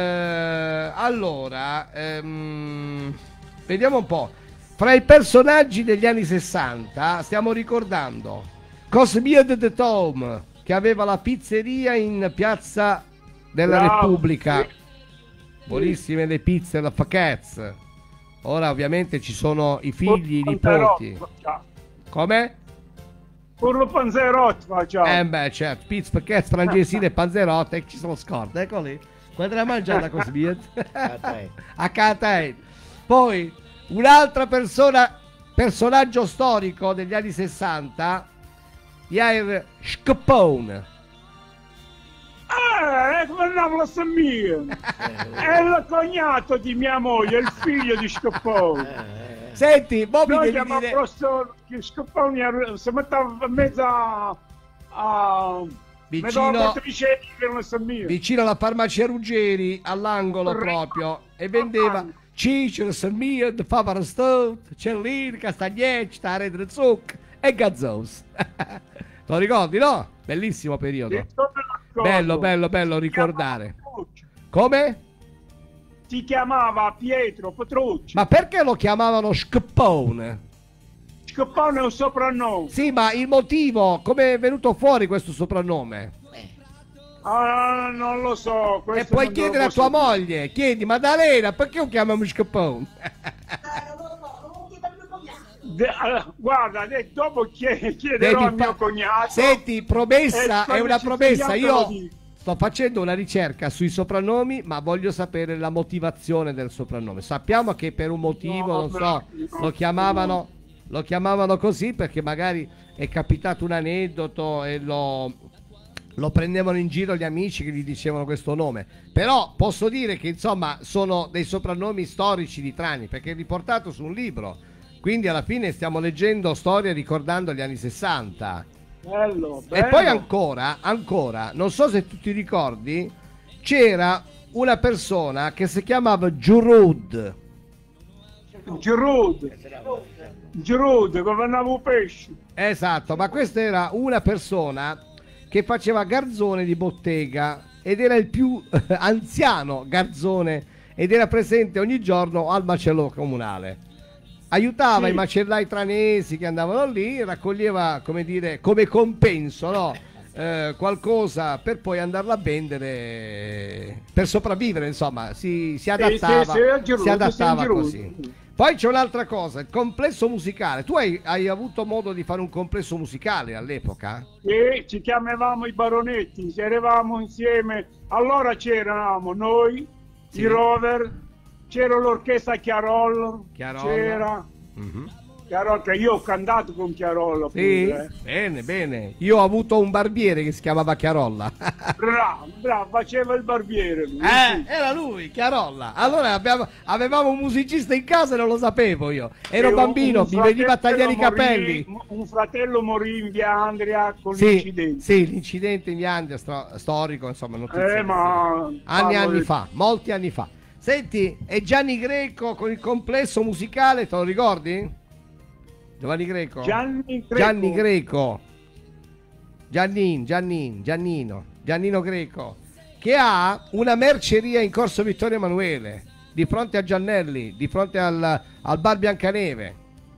allora, ehm, vediamo un po'. Fra i personaggi degli anni sessanta stiamo ricordando Cosmia de Tom, che aveva la pizzeria in Piazza della Bravo, Repubblica. sì. Buonissime le pizze, la Facez. Ora ovviamente ci sono i figli, i Panterotto, nipoti. già. Come? Pure lo panzerotto facciamo. Eh beh, certo, pizza perché frangesine e panzerotte e ci sono scorte, ecco lì. Quando la mangiata così a Catania. Poi un'altra persona, personaggio storico degli anni sessanta, Jair Schiappone. Ah, ecco la mia. È il cognato di mia moglie, il figlio di Schiappone. Senti, mo mi Noi devi chiamiamo dire... professor Schiappone, si metteva in mezzo a... a Vicino, mia. vicino alla farmacia Ruggeri, all'angolo proprio, e vendeva cicero, salmia, fava stout, cellini, castagnette, stare di zucca e gazzos. Lo ricordi, no? Bellissimo periodo. Bello, bello, bello ricordare. Come? Si chiamava Pietro Petrucci. Ma perché lo chiamavano Schiappone? Schiappone è un soprannome. Sì, ma il motivo, come è venuto fuori questo soprannome? Ah, non lo so. E puoi chiedere a tua moglie, chiedi, Maddalena, perché lo chiamiamo Schiappone? De, uh, guarda, de, dopo chied, chiederò Senti, al mio fa... cognato. Senti, promessa, e è una promessa. Io di... sto facendo una ricerca sui soprannomi, ma voglio sapere la motivazione del soprannome. Sappiamo che per un motivo, no, non so, no, lo chiamavano, lo chiamavano così perché magari è capitato un aneddoto e lo, lo prendevano in giro gli amici che gli dicevano questo nome. Però posso dire che insomma sono dei soprannomi storici di Trani, perché è riportato su un libro. Quindi alla fine stiamo leggendo storie ricordando gli anni sessanta. Bello, bello. E poi ancora, ancora, non so se tu ti ricordi, c'era una persona che si chiamava Giurud. Giurud. Giurud, governavo pesce. Esatto, ma questa era una persona che faceva garzone di bottega ed era il più anziano garzone ed era presente ogni giorno al macello comunale. Aiutava sì. i macellai tranesi che andavano lì, raccoglieva, come dire, come compenso, no? eh, qualcosa per poi andarla a vendere, per sopravvivere, insomma, si, si adattava, sì, sì, sì, si adattava così. Poi c'è un'altra cosa, il complesso musicale. Tu hai, hai avuto modo di fare un complesso musicale all'epoca? Sì, ci chiamavamo i baronetti, eravamo insieme. Allora c'eravamo noi, sì. i Rover, c'era l'orchestra Chiarollo, Chiarollo. c'era mm-hmm. Chiarollo, che io ho cantato con Chiarollo. Sì, pure, eh. bene, bene. Io ho avuto un barbiere che si chiamava Chiarolla. Bravo, bravo, faceva il barbiere. Lui, eh, sì. Era lui, Chiarolla. Allora abbiamo, avevamo un musicista in casa e non lo sapevo io. Ero e bambino, un, un mi veniva a tagliare morì, i capelli. Un fratello morì in via Andria con sì, l'incidente. Sì, l'incidente in via Andria, sto, storico, insomma. Notizie eh, ma... Anni e anni di... fa, molti anni fa. Senti, e Gianni Greco con il complesso musicale, te lo ricordi? Giovanni Greco? Gianni Greco. Gianni Greco. Giannin, Giannin, Giannino, Giannino Greco, che ha una merceria in Corso Vittorio Emanuele, di fronte a Giannelli, di fronte al, al bar Biancaneve.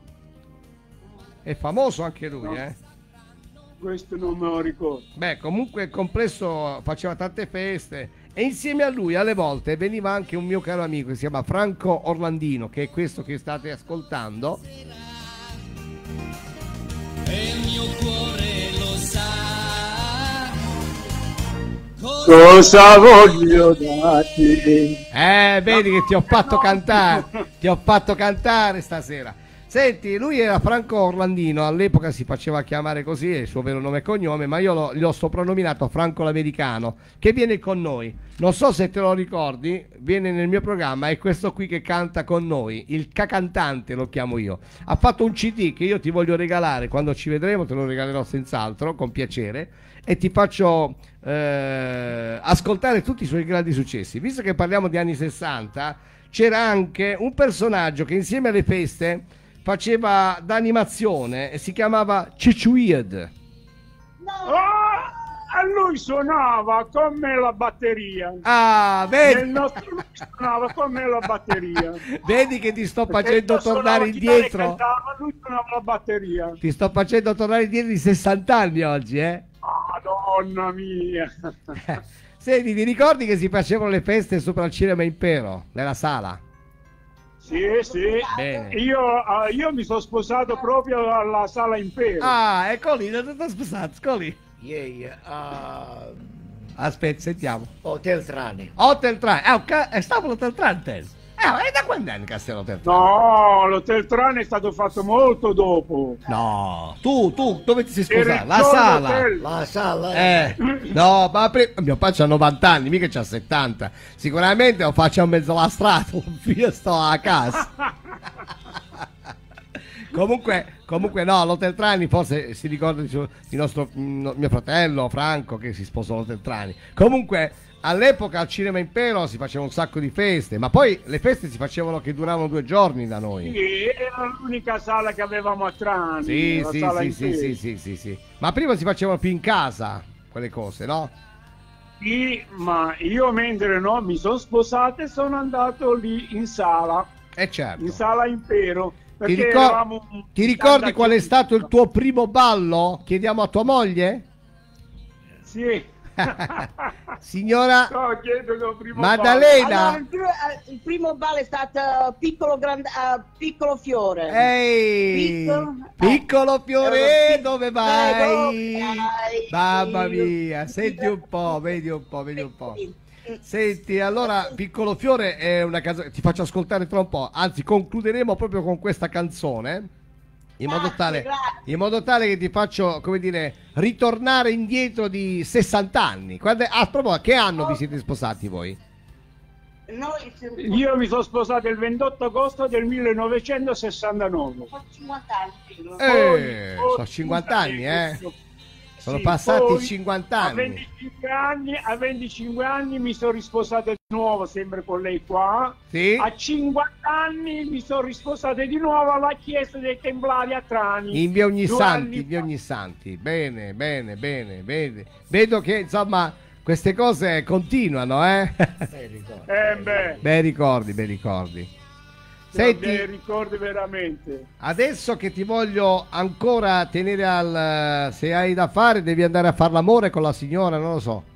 È famoso anche lui, no. eh? Questo non me lo ricordo. Beh, comunque il complesso faceva tante feste e insieme a lui alle volte veniva anche un mio caro amico che si chiama Franco Orlandino, che è questo che state ascoltando. E il mio cuore lo sa cosa voglio darti. Eh, vedi che ti ho fatto cantare, ti ho fatto cantare stasera. Senti, lui era Franco Orlandino, all'epoca si faceva chiamare così, è il suo vero nome e cognome, ma io lo, gli ho soprannominato Franco l'Americano, che viene con noi. Non so se te lo ricordi, viene nel mio programma, è questo qui che canta con noi, il cacantante lo chiamo io. Ha fatto un C D che io ti voglio regalare, quando ci vedremo te lo regalerò senz'altro, con piacere, e ti faccio eh, ascoltare tutti i suoi grandi successi. Visto che parliamo di anni sessanta, c'era anche un personaggio che insieme alle feste faceva d'animazione e si chiamava Cicciuied. Oh, e lui suonava con me la batteria. Ah, vedi? Nel nostro lui suonava con me la batteria. Vedi che ti sto facendo tornare indietro. Cantava, lui suonava la batteria. Ti sto facendo tornare indietro di sessanta anni oggi, eh? Madonna mia. Senti, ti ricordi che si facevano le feste sopra il Cinema Impero, nella sala? Sì, sì. Bene. Io, eh, io mi sono sposato proprio alla Sala Impero. Ah, ecco lì, non ti sposato, ecco lì. Ieri a Aspetta, sentiamo. Hotel Trani. Hotel Trani, ah, ok, eh, stavo all'Hotel Trani. Eh, e da quando anni che stiamo Hotel Trani? No, l'Hotel Trani è stato fatto molto dopo. No, tu, tu, dove ti sei Era sposato? il La John sala. Hotel. La sala. Eh, no, ma pre- mio padre c'ha novanta anni, mica c'ha settanta. Sicuramente lo faccio a mezzo alla strada, io sto a casa. comunque, comunque no, l'Hotel Trani forse si ricorda di, suo- di nostro mm, mio fratello Franco che si sposò all'Hotel Trani. Comunque all'epoca al Cinema Impero si faceva un sacco di feste, ma poi le feste si facevano che duravano due giorni da noi. Sì, era l'unica sala che avevamo a Trani. Sì, la sì, Sala sì, sì, Impero. sì, sì, sì, sì. Ma prima si facevano più in casa quelle cose, no? Sì, ma io mentre no, mi sono sposato e sono andato lì in sala, Eh certo. in Sala Impero. Ti, Perché ricor- eravamo un- ti ricordi tanta qual è gente. stato il tuo primo ballo? Chiediamo a tua moglie? Sì. Signora No, chiedo il primo Maddalena. Allora, il, primo, eh, il primo ballo è stato piccolo, grand- eh, piccolo fiore. Ehi, Piccolo- piccolo fiore, Era un pic- dove Eh, vai? dove vai? Mamma mia, senti un po', vedi un po', vedi un po'. Senti, allora, piccolo fiore è una canzone, ti faccio ascoltare tra un po', anzi concluderemo proprio con questa canzone, in modo Grazie, tale, grazie. in modo tale che ti faccio, come dire, ritornare indietro di sessanta anni. Quando, ah, proprio, a che anno vi siete sposati voi? Noi siamo Io mi sono sposato il ventotto agosto del millenovecentosessantanove. cinquanta anni. Pino. Eh, Poi- sono cinquanta anni, eh. Sono Sì, passati poi, cinquanta A anni. venticinque anni, a venticinque anni mi sono risposato di nuovo, sempre con lei qua. Sì? A cinquanta anni mi sono risposato di nuovo alla chiesa dei Templari a Trani. In via Ogni Due Santi, anni in via fa. Ogni Santi. Bene, bene, bene, bene. Vedo che insomma queste cose continuano, eh? Eh, ricordo. Eh beh, Bei ricordi, bei ricordi. Senti... Senti, ricordi veramente. adesso che ti voglio ancora tenere al... se hai da fare devi andare a fare l'amore con la signora, non lo so.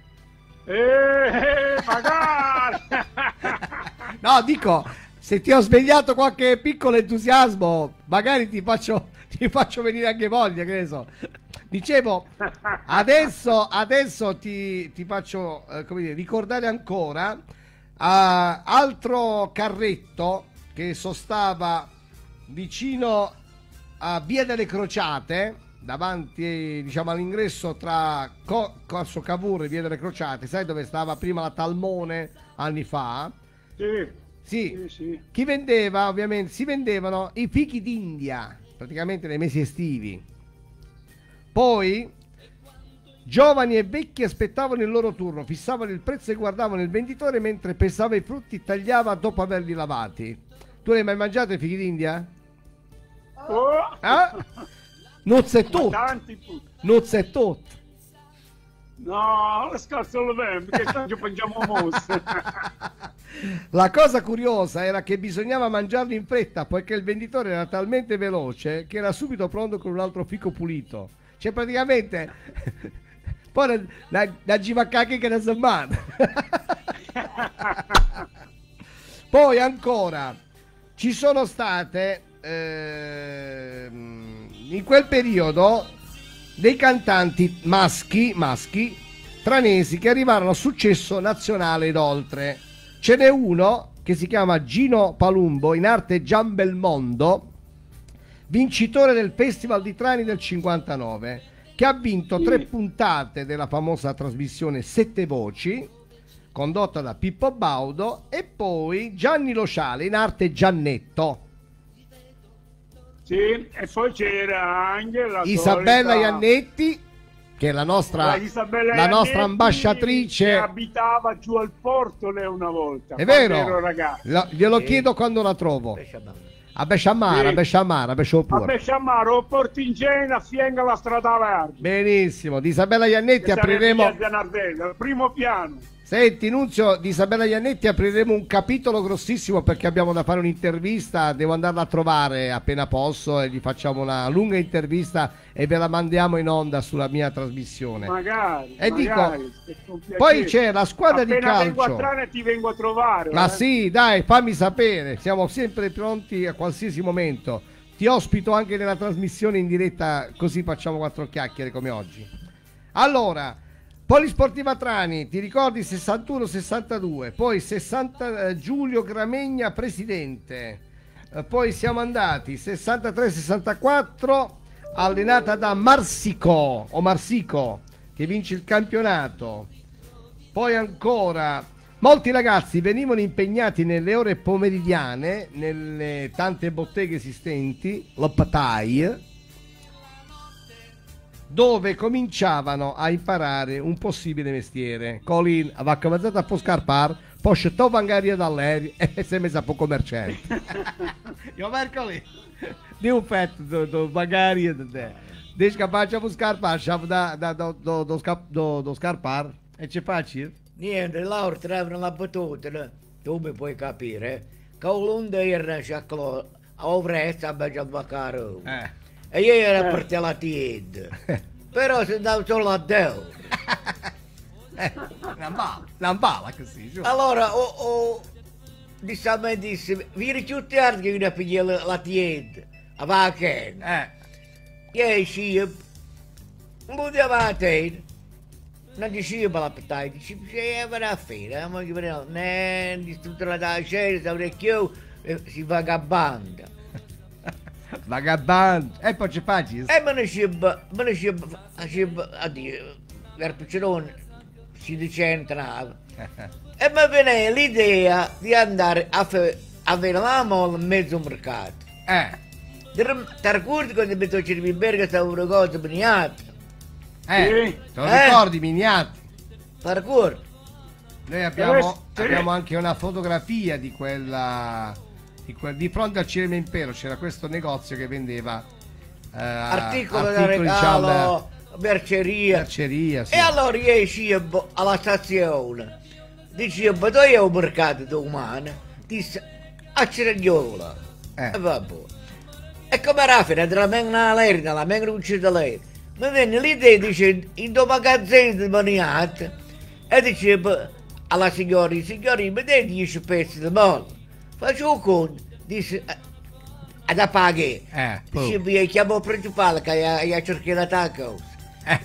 Eh, magari! No, dico, se ti ho svegliato qualche piccolo entusiasmo, magari ti faccio, ti faccio venire anche voglia, che ne so. Dicevo, adesso, adesso ti, ti faccio eh, come dire, ricordare ancora eh, altro carretto che sostava vicino a Via delle Crociate, davanti diciamo all'ingresso tra Co- Corso Cavour e Via delle Crociate, sai dove stava prima la Talmone anni fa? Sì, Sì, sì, sì. chi vendeva ovviamente, si vendevano i fichi d'India, praticamente nei mesi estivi. Poi giovani e vecchi aspettavano il loro turno, fissavano il prezzo e guardavano il venditore mentre pesava i frutti e tagliava dopo averli lavati. Tu li hai mai mangiato i fichi d'India? Oh, Eh? Nuzze e tutto, tanti putti. nuzze e tutto. No, le scarse lo vem, perché ci mangiamo mosse. La cosa curiosa era che bisognava mangiarli in fretta, poiché il venditore era talmente veloce che era subito pronto con un altro fico pulito. Cioè praticamente poi la, la givacacchi che ne sa male. Poi ancora ci sono state ehm, in quel periodo dei cantanti maschi maschi tranesi che arrivarono a successo nazionale ed oltre. Ce n'è uno che si chiama Gino Palumbo, in arte Gian Belmondo, vincitore del Festival di Trani del cinquantanove, che ha vinto tre puntate della famosa trasmissione Sette Voci, condotta da Pippo Baudo, e poi Gianni Lociale, in arte Giannetto. Sì, e poi c'era anche la Isabella solita- Iannetti, che è la nostra, la Isabella la nostra Iannetti, ambasciatrice. che abitava giù al porto lei una volta. È quando vero? ero ragazzo. Lo- glielo Sì. chiedo quando la trovo. Pesciamano. A Besciamara, Sì. a Besciamara, a Besciopure. Vabbè, Sciamaro, Portingena, a fianco alla strada verde. Benissimo, di Isabella Iannetti Che sarebbe apriremo. via Zanardello, al primo piano. Senti Nunzio, di Isabella Iannetti apriremo un capitolo grossissimo perché abbiamo da fare un'intervista, devo andarla a trovare appena posso e gli facciamo una lunga intervista e ve la mandiamo in onda sulla mia trasmissione. Magari, e magari, dico, poi c'è la squadra appena di calcio. vengo a Trane ti vengo a trovare. Ma eh. sì, dai, fammi sapere, siamo sempre pronti a qualsiasi momento. Ti ospito anche nella trasmissione in diretta, così facciamo quattro chiacchiere come oggi. Allora, Polisportiva Trani, ti ricordi sessantuno sessantadue, poi sessanta eh, Giulio Gramegna presidente, eh, poi siamo andati sessantatré sessantaquattro allenata da Marsico o Marsico che vince il campionato, poi ancora molti ragazzi venivano impegnati nelle ore pomeridiane nelle tante botteghe esistenti, la Pataille, dove cominciavano a imparare un possibile mestiere. Colin aveva cominciato a scarpare, poi scettò vangaria dall'aereo e si è messo a poco commerciante. Io mercoledì di un pezzo do, do vangaria da te. Dici che facciamo scarpare, facciamo da, da, do, do, do, sca- do, do scarpare e ci facci? Niente, loro trovano la battuta, no? Tu mi puoi capire, che l'onda era a Ovresta a giocare. Eh. E io ero per te la tienda, però se andavo solo a Deo. eh, non va, non va così. Giù. Allora, ho, ho disse a me, disse, vieni più tardi che vieni a pigliare la, la tienda, a Vachen. Eh. E esci, non ti avanti, non ti sci per la pattata, dici, se è a fine, ma che per ne, di tutta la da scena, sta orecchio, si vagabanda. Vagabond, e poi ci facci? E me ne scibba, me ne scibba, scibba, addio, il piccerone si decentrava. E mi venne l'idea di andare a, fe, a vedere la molla in mezzo al mercato. Eh. Ti ricordi quando mi tocci di Berga stavo una cosa miniata? Eh, Sì. te lo Eh. ricordi, Miniati? Ti ricordi? Noi abbiamo, Sì. abbiamo anche una fotografia di quella, di, quel, di fronte al Cinema Impero c'era questo negozio che vendeva eh, Articolo da articoli, diciamo, regalo, merceria. merceria, sì. E allora io escevo alla stazione, dicevo, dove è un mercato domani? Disse, a Cerignola. Eh. E vabbè. E come era fine, della menna all'aereo, la menna uscita all'aereo, mi venne l'idea, dice, in due magazzini di maniate, e dicevo alla signora, signora, mi dai dieci pezzi di molla? Faccio un conto, disse, eh, da pagare. Eh, poi. Dicevo, io chiamo il principale che ha cercato la tacca. Eh.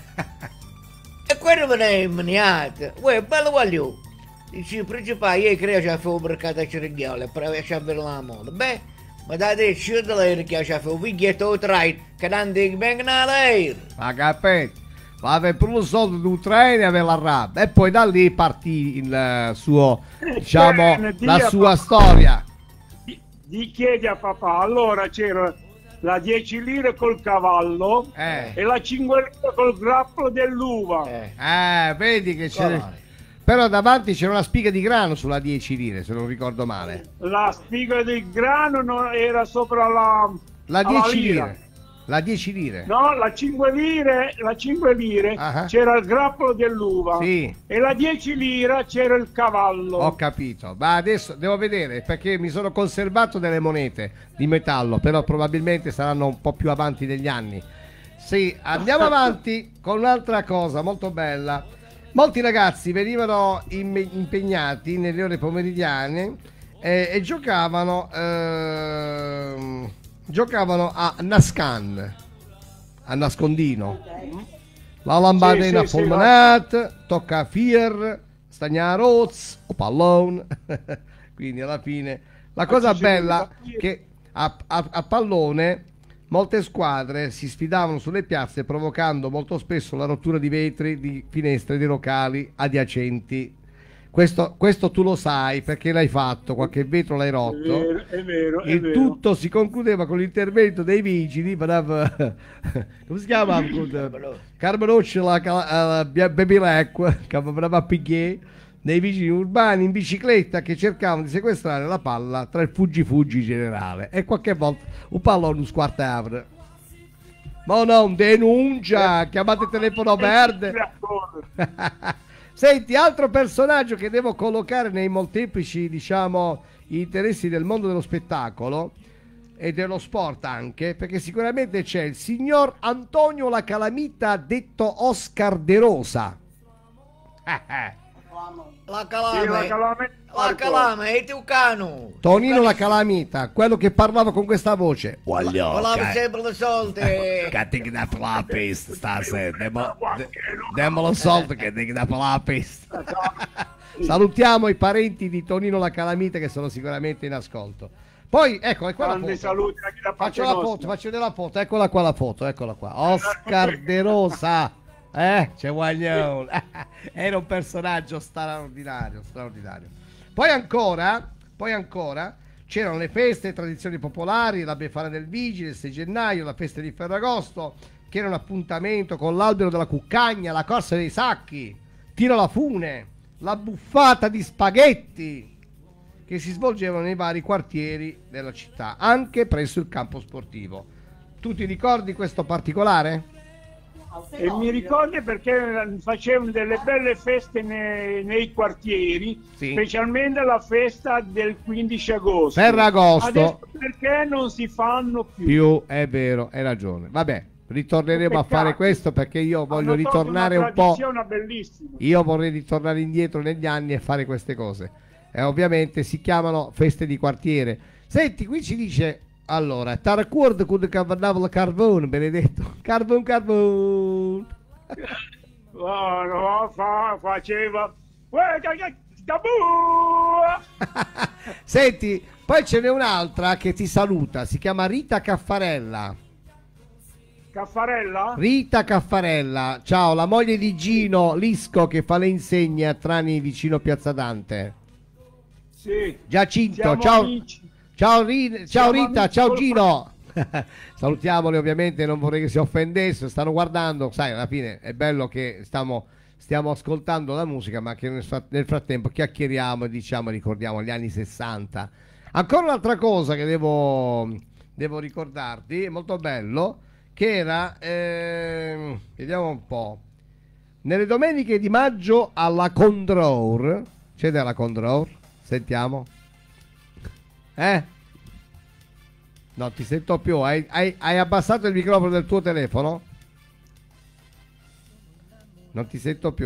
E quello me ne è maniato, uè, bello voglio. Dice, il principale, io credo che fa un mercato a Cerignola, per avere la molla. Beh, ma da te scende l'aereo che ha fatto un biglietto o train che non ti vengono all'aereo. Ma capito? Ma aveva pure il soldo di un treno e aveva la rabbia. E poi da lì partì il eh, suo, diciamo, Bene, la Dio, sua papà. storia. Gli- Gli chiedi a papà, allora c'era la dieci lire col cavallo Eh. e la cinque lire col grappolo dell'uva. Eh. Eh, vedi che c'è. Colare. Però davanti c'era una spiga di grano sulla dieci lire, se non ricordo male. La spiga del grano non era sopra la, La alla dieci lira. lire. La dieci lire. No, la cinque lire, la cinque lire Ah. c'era il grappolo dell'uva Sì. e la dieci lire c'era il cavallo. Ho capito, ma adesso devo vedere perché mi sono conservato delle monete di metallo, però probabilmente saranno un po' più avanti negli anni. Sì, andiamo avanti con un'altra cosa molto bella. Molti ragazzi venivano im- impegnati nelle ore pomeridiane eh, e giocavano, ehm, giocavano a Nascan, a nascondino. La lampadina Sì, sì, sì, polmonata, tocca a Fier, stagna Roz o pallone. Quindi alla fine la cosa sì, sì, bella sì. che a, a- a pallone molte squadre si sfidavano sulle piazze provocando molto spesso la rottura di vetri di finestre di locali adiacenti. Questo, questo tu lo sai perché l'hai fatto, qualche vetro l'hai È rotto. vero, è vero, è Il vero. tutto si concludeva con l'intervento dei vigili. Come si chiama? Carmenocci, la, la Bebilacqua, che andava a picchiare dei vigili urbani in bicicletta che cercavano di sequestrare la palla tra il fuggi-fuggi generale e qualche volta un pallone lo squartavano. Ma non denuncia, chiamate il telefono verde. Senti, altro personaggio che devo collocare nei molteplici, diciamo, interessi del mondo dello spettacolo e dello sport anche, perché sicuramente c'è il signor Antonio La Calamita, detto Oscar De Rosa. La Sì, calame, la calame- la calame, e tu cano. Tonino La Calamita, quello che parlava con questa voce. Volava sempre le soldi. Catting da la pista stasera, demmo soldi che dico da la pista. Salutiamo i parenti di Tonino La Calamita che sono sicuramente in ascolto. Poi ecco, è qua la Grandi foto. saluti anche da parte Faccio la nostra. foto, faccio della foto, eccola qua la foto, eccola qua. Oscar De Rosa. Eh, c'è guaglione. Era un personaggio straordinario, straordinario. Poi ancora, poi ancora c'erano le feste, tradizioni popolari, la Befana del Vigile, il sei gennaio, la festa di Ferragosto, che era un appuntamento con l'albero della cuccagna, la corsa dei sacchi, tiro alla fune, la buffata di spaghetti, che si svolgevano nei vari quartieri della città, anche presso il campo sportivo. Tu ti ricordi questo particolare? E mi ricordi perché facevano delle belle feste nei, nei quartieri, Sì. specialmente la festa del quindici agosto. Ferragosto. Adesso perché non si fanno più? Più è vero, hai ragione. Vabbè, ritorneremo a fare questo perché io voglio Hanno tolto ritornare una un po'. tradizione bellissima. Io vorrei ritornare indietro negli anni e fare queste cose. E ovviamente si chiamano feste di quartiere. Senti, qui ci dice allora, Taracord quando cavannava il carbone, benedetto. Carbone, carbone. Oh, no, fa- faceva. Uè, ga- ga- tabù! Senti, poi ce n'è un'altra che ti saluta, si chiama Rita Caffarella. Caffarella? Rita Caffarella, ciao, la moglie di Gino Lisco che fa le insegne a Trani vicino Piazza Dante. Sì. Giacinto, Siamo ciao. amici. Ciao, Ri- ciao Siamo Rita, amici ciao col Gino. Salutiamoli ovviamente, non vorrei che si offendessero, stanno guardando, sai, alla fine è bello che stiamo, stiamo ascoltando la musica, ma che nel, frat- nel frattempo chiacchieriamo e diciamo, ricordiamo gli anni sessanta. Ancora un'altra cosa che devo, devo ricordarti, è molto bello, che era, ehm, vediamo un po', nelle domeniche di maggio alla Condrour, c'è della Condrour? Sentiamo. Eh? No, ti sento più. Hai, hai, hai abbassato il microfono del tuo telefono? Non ti sento più.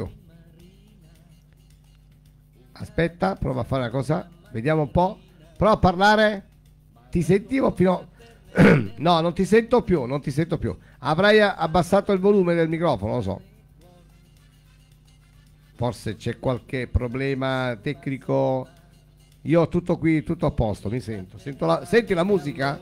Aspetta, prova a fare una cosa. Vediamo un po'. Prova a parlare. Ti sentivo fino... No, non ti sento più, non ti sento più. Avrai abbassato il volume del microfono, lo so. Forse c'è qualche problema tecnico. Io ho tutto qui, tutto a posto, mi sento. Sento la... Senti la musica?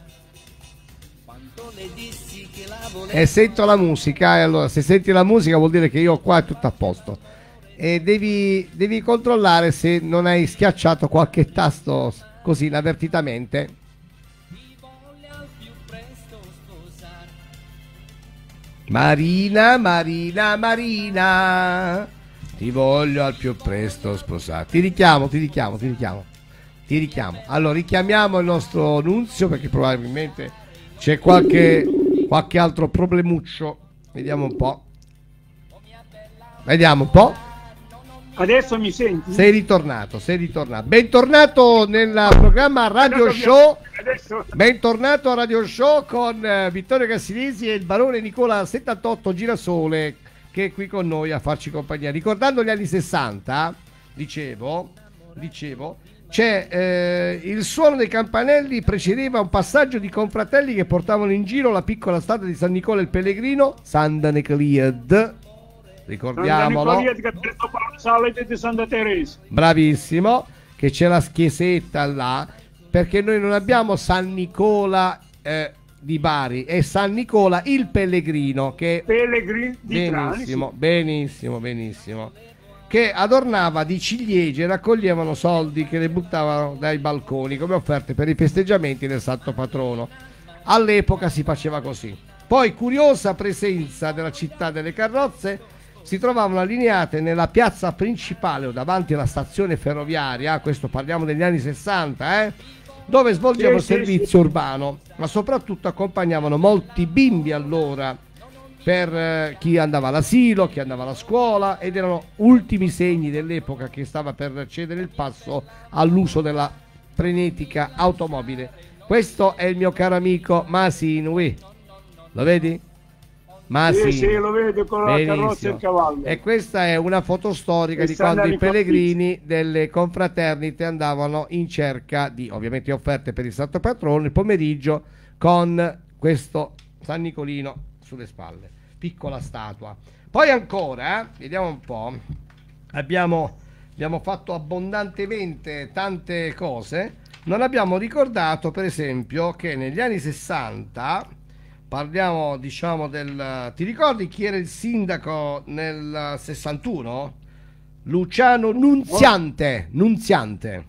E sento la musica, e allora se senti la musica vuol dire che io qua è tutto a posto. E devi, devi controllare se non hai schiacciato qualche tasto così inavvertitamente. Marina, Marina, Marina, ti voglio al più presto sposare. Ti richiamo, ti richiamo, ti richiamo, ti richiamo. Allora richiamiamo il nostro Nunzio perché probabilmente c'è qualche, qualche altro problemuccio. Vediamo un po'. Vediamo un po'. Adesso mi senti? Sei ritornato, sei ritornato. Bentornato nel programma Radio Show. Adesso... Bentornato a Radio Show con eh, Vittorio Cassinesi e il barone Nicola settantotto Girasole che è qui con noi a farci compagnia. Ricordando gli anni sessanta, dicevo, dicevo c'è eh, il suono dei campanelli precedeva un passaggio di confratelli che portavano in giro la piccola statua di San Nicola il Pellegrino, Santa Nicoliad, ricordiamolo. di Santa Teresa. Bravissimo, che c'è la chiesetta là, perché noi non abbiamo San Nicola eh, di Bari, è San Nicola il Pellegrino che Pellegrini di Trani, benissimo, sì. benissimo, benissimo, che adornava di ciliegie e raccoglievano soldi che le buttavano dai balconi come offerte per i festeggiamenti del santo patrono. All'epoca si faceva così. Poi, curiosa presenza della città delle carrozze, si trovavano allineate nella piazza principale o davanti alla stazione ferroviaria, questo parliamo degli anni sessanta, eh, dove svolgevano Sì, sì, servizio sì. urbano, ma soprattutto accompagnavano molti bimbi allora per eh, chi andava all'asilo, chi andava alla scuola, ed erano ultimi segni dell'epoca che stava per cedere il passo all'uso della frenetica automobile. Questo è il mio caro amico Masino, uè. Lo vedi? Masino. Sì, sì, lo vedo con la Benissimo. carrozza e il cavallo. E questa è una foto storica E di stanno quando i ai pellegrini delle confraternite andavano in cerca di, ovviamente, offerte per il Santo Patrono il pomeriggio, con questo San Nicolino sulle spalle, piccola statua. Poi ancora, eh, vediamo un po', abbiamo, abbiamo fatto abbondantemente tante cose, non abbiamo ricordato per esempio che negli anni sessanta, parliamo diciamo del, ti ricordi chi era il sindaco nel sessantuno? Luciano Nunziante, Nunziante.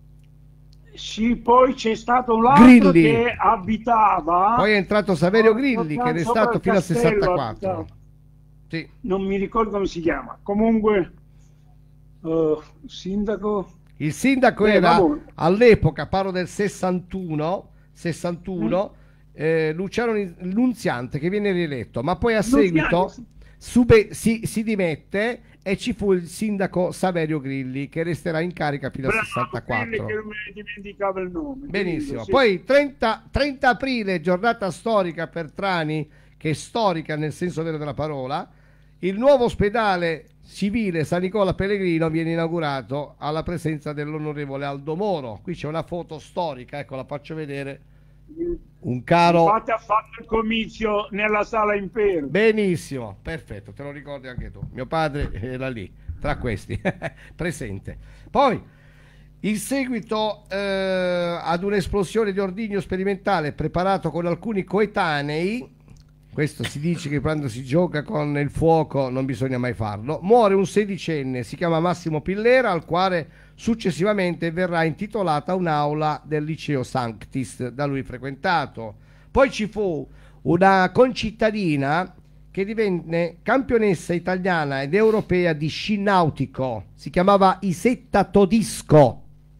Sì, poi c'è stato un altro Grilli. che abitava. Poi è entrato Saverio Grilli, che è sopra stato il fino al castello sessantaquattro. abitava. Sì. Non mi ricordo come si chiama. Comunque, eh, sindaco. Il sindaco Eh, era vabbè. all'epoca, parlo del sessantuno, sessantuno eh, Luciano Nunziante, che viene rieletto, ma poi a seguito sube- si, si dimette e ci fu il sindaco Saverio Grilli, che resterà in carica fino al Bravo, sessantaquattro. quelli che non me ne dimenticavo il nome. Benissimo. Sì. Poi trenta, trenta aprile, giornata storica per Trani, che è storica nel senso vero della parola. Il nuovo ospedale civile San Nicola Pellegrino viene inaugurato alla presenza dell'onorevole Aldo Moro. Qui c'è una foto storica, ecco, la faccio vedere. Un caro... Infatti ha fatto il comizio nella sala Impero. Benissimo, perfetto, te lo ricordi anche tu. Mio padre era lì, tra questi, presente. Poi, in seguito eh, ad un'esplosione di ordigno sperimentale preparato con alcuni coetanei, questo si dice che quando si gioca con il fuoco non bisogna mai farlo, muore un sedicenne, si chiama Massimo Pillera, al quale successivamente verrà intitolata un'aula del liceo Sanctis da lui frequentato. Poi ci fu una concittadina che divenne campionessa italiana ed europea di sci nautico, si chiamava Isetta Todisco.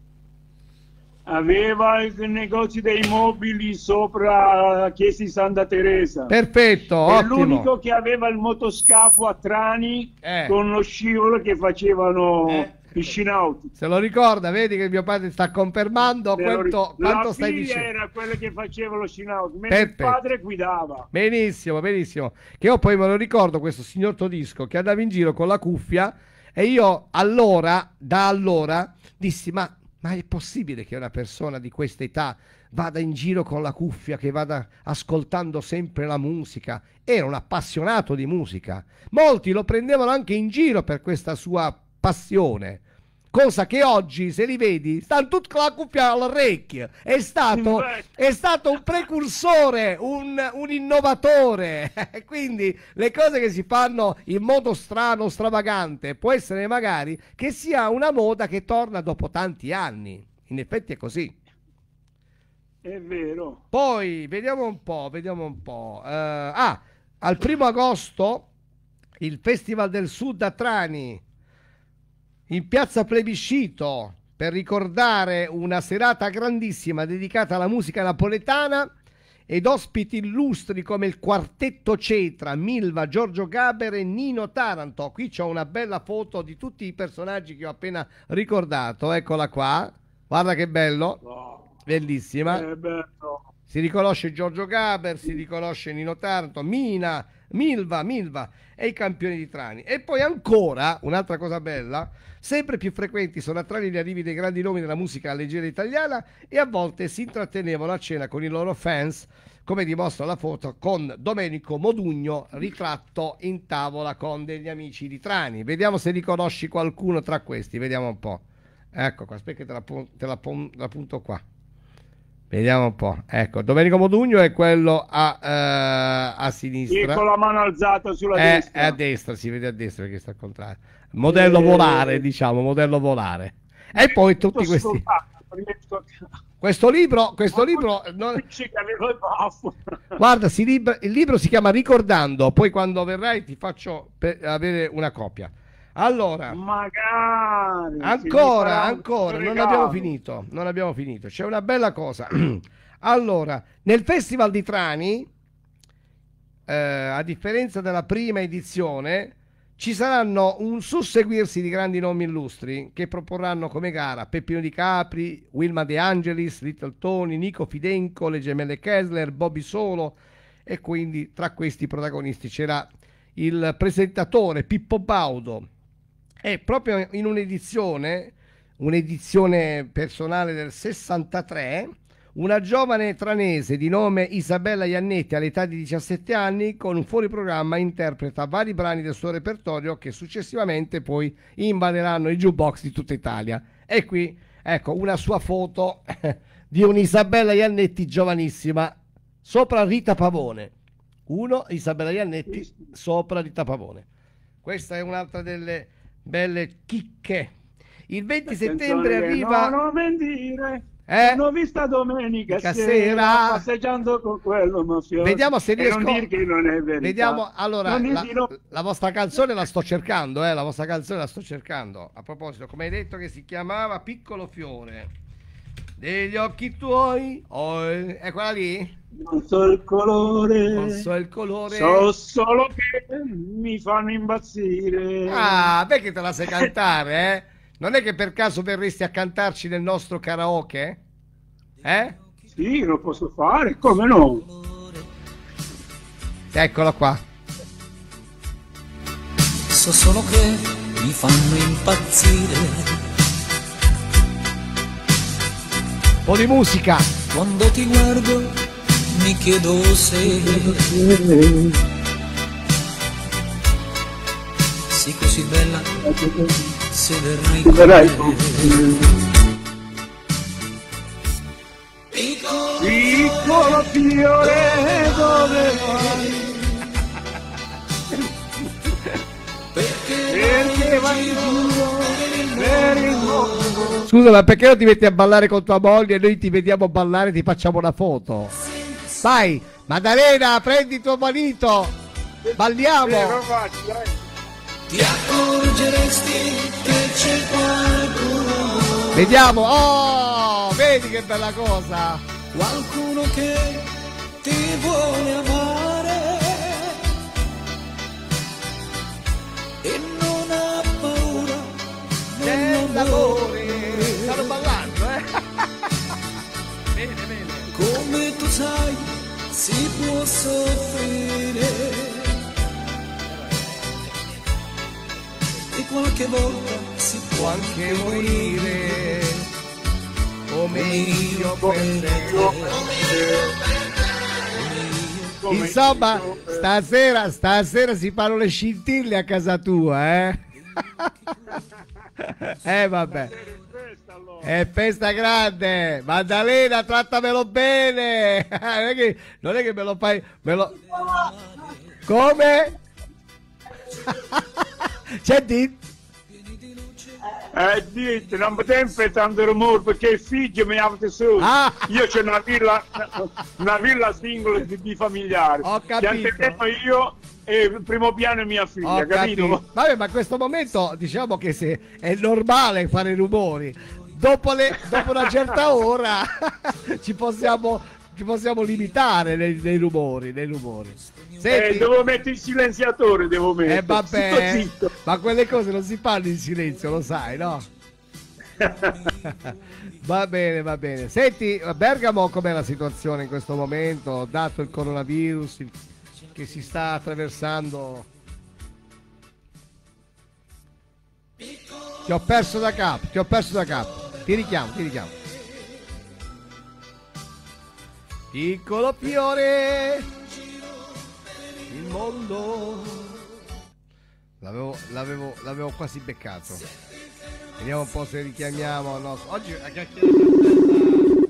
Aveva il negozio dei mobili sopra la chiesa di Santa Teresa. Perfetto, È ottimo. l'unico che aveva il motoscafo a Trani Eh. con lo scivolo che facevano Eh. i scinauti. Se lo ricorda, vedi che mio padre sta confermando quanto, La quanto stai figlia dicendo. era quella che faceva lo scinauti, mentre il Perfetto. padre guidava. Benissimo, benissimo. Che io poi me lo ricordo, questo signor Todisco che andava in giro con la cuffia, e io allora, da allora, dissi: ma, ma è possibile che una persona di questa età vada in giro con la cuffia, che vada ascoltando sempre la musica? Era un appassionato di musica. Molti lo prendevano anche in giro per questa sua passione. Cosa che oggi, se li vedi, stanno tutti con la cuffia all'orecchio. È stato, è stato un precursore, un, un innovatore. Quindi le cose che si fanno in modo strano, stravagante, può essere magari che sia una moda che torna dopo tanti anni. In effetti è così. È vero. Poi vediamo un po', vediamo un po'. Eh, ah, al primo agosto il Festival del Sud a Trani, in piazza Plebiscito, per ricordare una serata grandissima dedicata alla musica napoletana ed ospiti illustri come il Quartetto Cetra, Milva, Giorgio Gaber e Nino Taranto. Qui c'ho una bella foto di tutti i personaggi che ho appena ricordato, eccola qua, guarda che bello, No. bellissima. È bello. Si riconosce Giorgio Gaber, si riconosce Nino Taranto, Mina, Milva, Milva e i campioni di Trani. E poi ancora, un'altra cosa bella, sempre più frequenti sono a Trani gli arrivi dei grandi nomi della musica leggera italiana, e a volte si intrattenevano a cena con i loro fans, come dimostra la foto con Domenico Modugno, ritratto in tavola con degli amici di Trani. Vediamo se riconosci qualcuno tra questi, vediamo un po'. Ecco qua, aspetta che te la, pon- te la, pon- la punto qua. Vediamo un po'. Ecco, Domenico Modugno è quello a, eh, a sinistra. E con la mano alzata sulla È, destra. è a destra, si vede a destra perché sta al contrario. Modello Eh, volare, diciamo, modello volare. E poi tutti Tutto questi. scottato, perché scottato. Questo libro, questo Ma libro, poi non- dice che aveva il baffo. guarda, si lib- il libro si chiama Ricordando, poi quando verrai ti faccio pe- avere una copia. Allora, Magari. se mi ancora, farà un ancora, non regalo. abbiamo finito, non abbiamo finito. C'è una bella cosa. Allora, nel Festival di Trani eh, a differenza della prima edizione, ci saranno un susseguirsi di grandi nomi illustri che proporranno come gara Peppino Di Capri, Wilma De Angelis, Little Tony, Nico Fidenco, le gemelle Kessler, Bobby Solo, e quindi tra questi protagonisti c'era il presentatore Pippo Baudo. E proprio in un'edizione, un'edizione personale del sessantatré, una giovane tranese di nome Isabella Iannetti all'età di diciassette anni con un fuoriprogramma interpreta vari brani del suo repertorio che successivamente poi invaderanno i jukebox di tutta Italia. E qui ecco una sua foto di un'Isabella Iannetti giovanissima sopra Rita Pavone. Uno, Isabella Iannetti sopra Rita Pavone. Questa è un'altra delle belle chicche. Il venti settembre arriva... No, non mentire. Eh? L'ho vista domenica Sera. sera passeggiando con quello mafioso. Vediamo se E riesco. non dire che non è verità. Vediamo allora Non la, dirti no. la vostra canzone la sto cercando, eh, la vostra canzone la sto cercando. A proposito, come hai detto che si chiamava Piccolo Fiore degli occhi tuoi, oh, è quella lì? Non so il colore. Non so il colore. So solo che mi fanno impazzire. Ah, perché te la sai cantare, eh? Non è che per caso verresti a cantarci nel nostro karaoke? Eh? Sì, lo posso fare, come no? Eccola qua. So solo che mi fanno impazzire Un po' di musica. quando ti guardo, mi chiedo se sei così bella, se verrai con Verrai me. con Piccolo fiore dove vai? Perché vai giù per il mondo? Scusa, ma perché non ti metti a ballare con tua moglie e noi ti vediamo ballare e ti facciamo una foto? Vai, Maddalena, prendi tuo marito, balliamo. Sì, lo faccio, dai. Ti accorgeresti che c'è qualcuno, Vediamo, oh, vedi che bella cosa. qualcuno che ti vuole amare e non ha paura Dell'amore. dell'amore. Stanno ballando, eh? Bene, bene. Come tu sai, si può soffrire e qualche volta si può Anche morire come io come per io Come Insomma, io per- stasera, stasera si fanno le scintille a casa tua, eh? Eh vabbè, Questa, allora. è festa grande. Maddalena, trattamelo bene. Non è che, non è che me lo fai, me lo... Come? Senti? Eh, dite, non potete fare tanto rumore perché il figlio mi abita su. Ah. Io c'ho una villa, una villa singola di bifamiliare. Ho capito. Pianteremo io e il primo piano è mia figlia, Ho capito? capito. Vabbè, ma in questo momento diciamo che se è normale fare rumori. Dopo, le, dopo una certa ora ci possiamo, ci possiamo limitare nei, nei rumori, nei rumori. Senti, Eh, devo mettere il silenziatore, devo mettere. eh, vabbè, Zitto, zitto. ma quelle cose non si fanno in silenzio, lo sai, no? Va bene, va bene. Senti, a Bergamo com'è la situazione in questo momento, dato il coronavirus il- che si sta attraversando? Ti ho perso da capo, ti ho perso da capo. Ti richiamo, ti richiamo. Piccolo fiore, il mondo. L'avevo, l'avevo, l'avevo quasi beccato. Vediamo un po' se richiamiamo il nostro. Oggi a chiacchierare.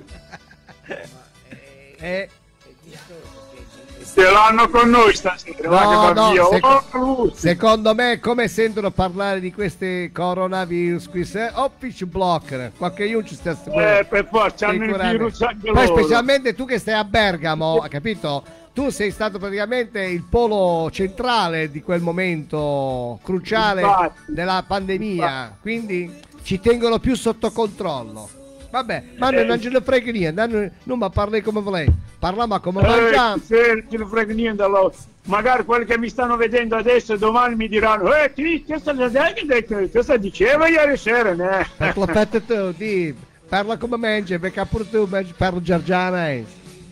Eh, Ce l'hanno con noi stasera. va che no, va no, via. seco- Oh, Lucy. secondo me come sentono parlare di queste coronavirus qui, se o pitch blocker, qualche io ci sta Eh, per forza, hanno il sicuramente. virus anche Poi loro. specialmente tu che stai a Bergamo, hai capito? Tu sei stato praticamente il polo centrale di quel momento cruciale Infatti. della pandemia, quindi ci tengono più sotto controllo. Vabbè, ma Eh. non ce ne frega niente, non mi parli come volete. parliamo come Eh, mangiamo. se ti ne frega niente, allora. Magari quelli che mi stanno vedendo adesso domani mi diranno eh ti che cosa diceva ieri sera, ne? Per lo fatto tu, ti parla come mangi, perché pure tu mangi, parlo giorgiana. Eh.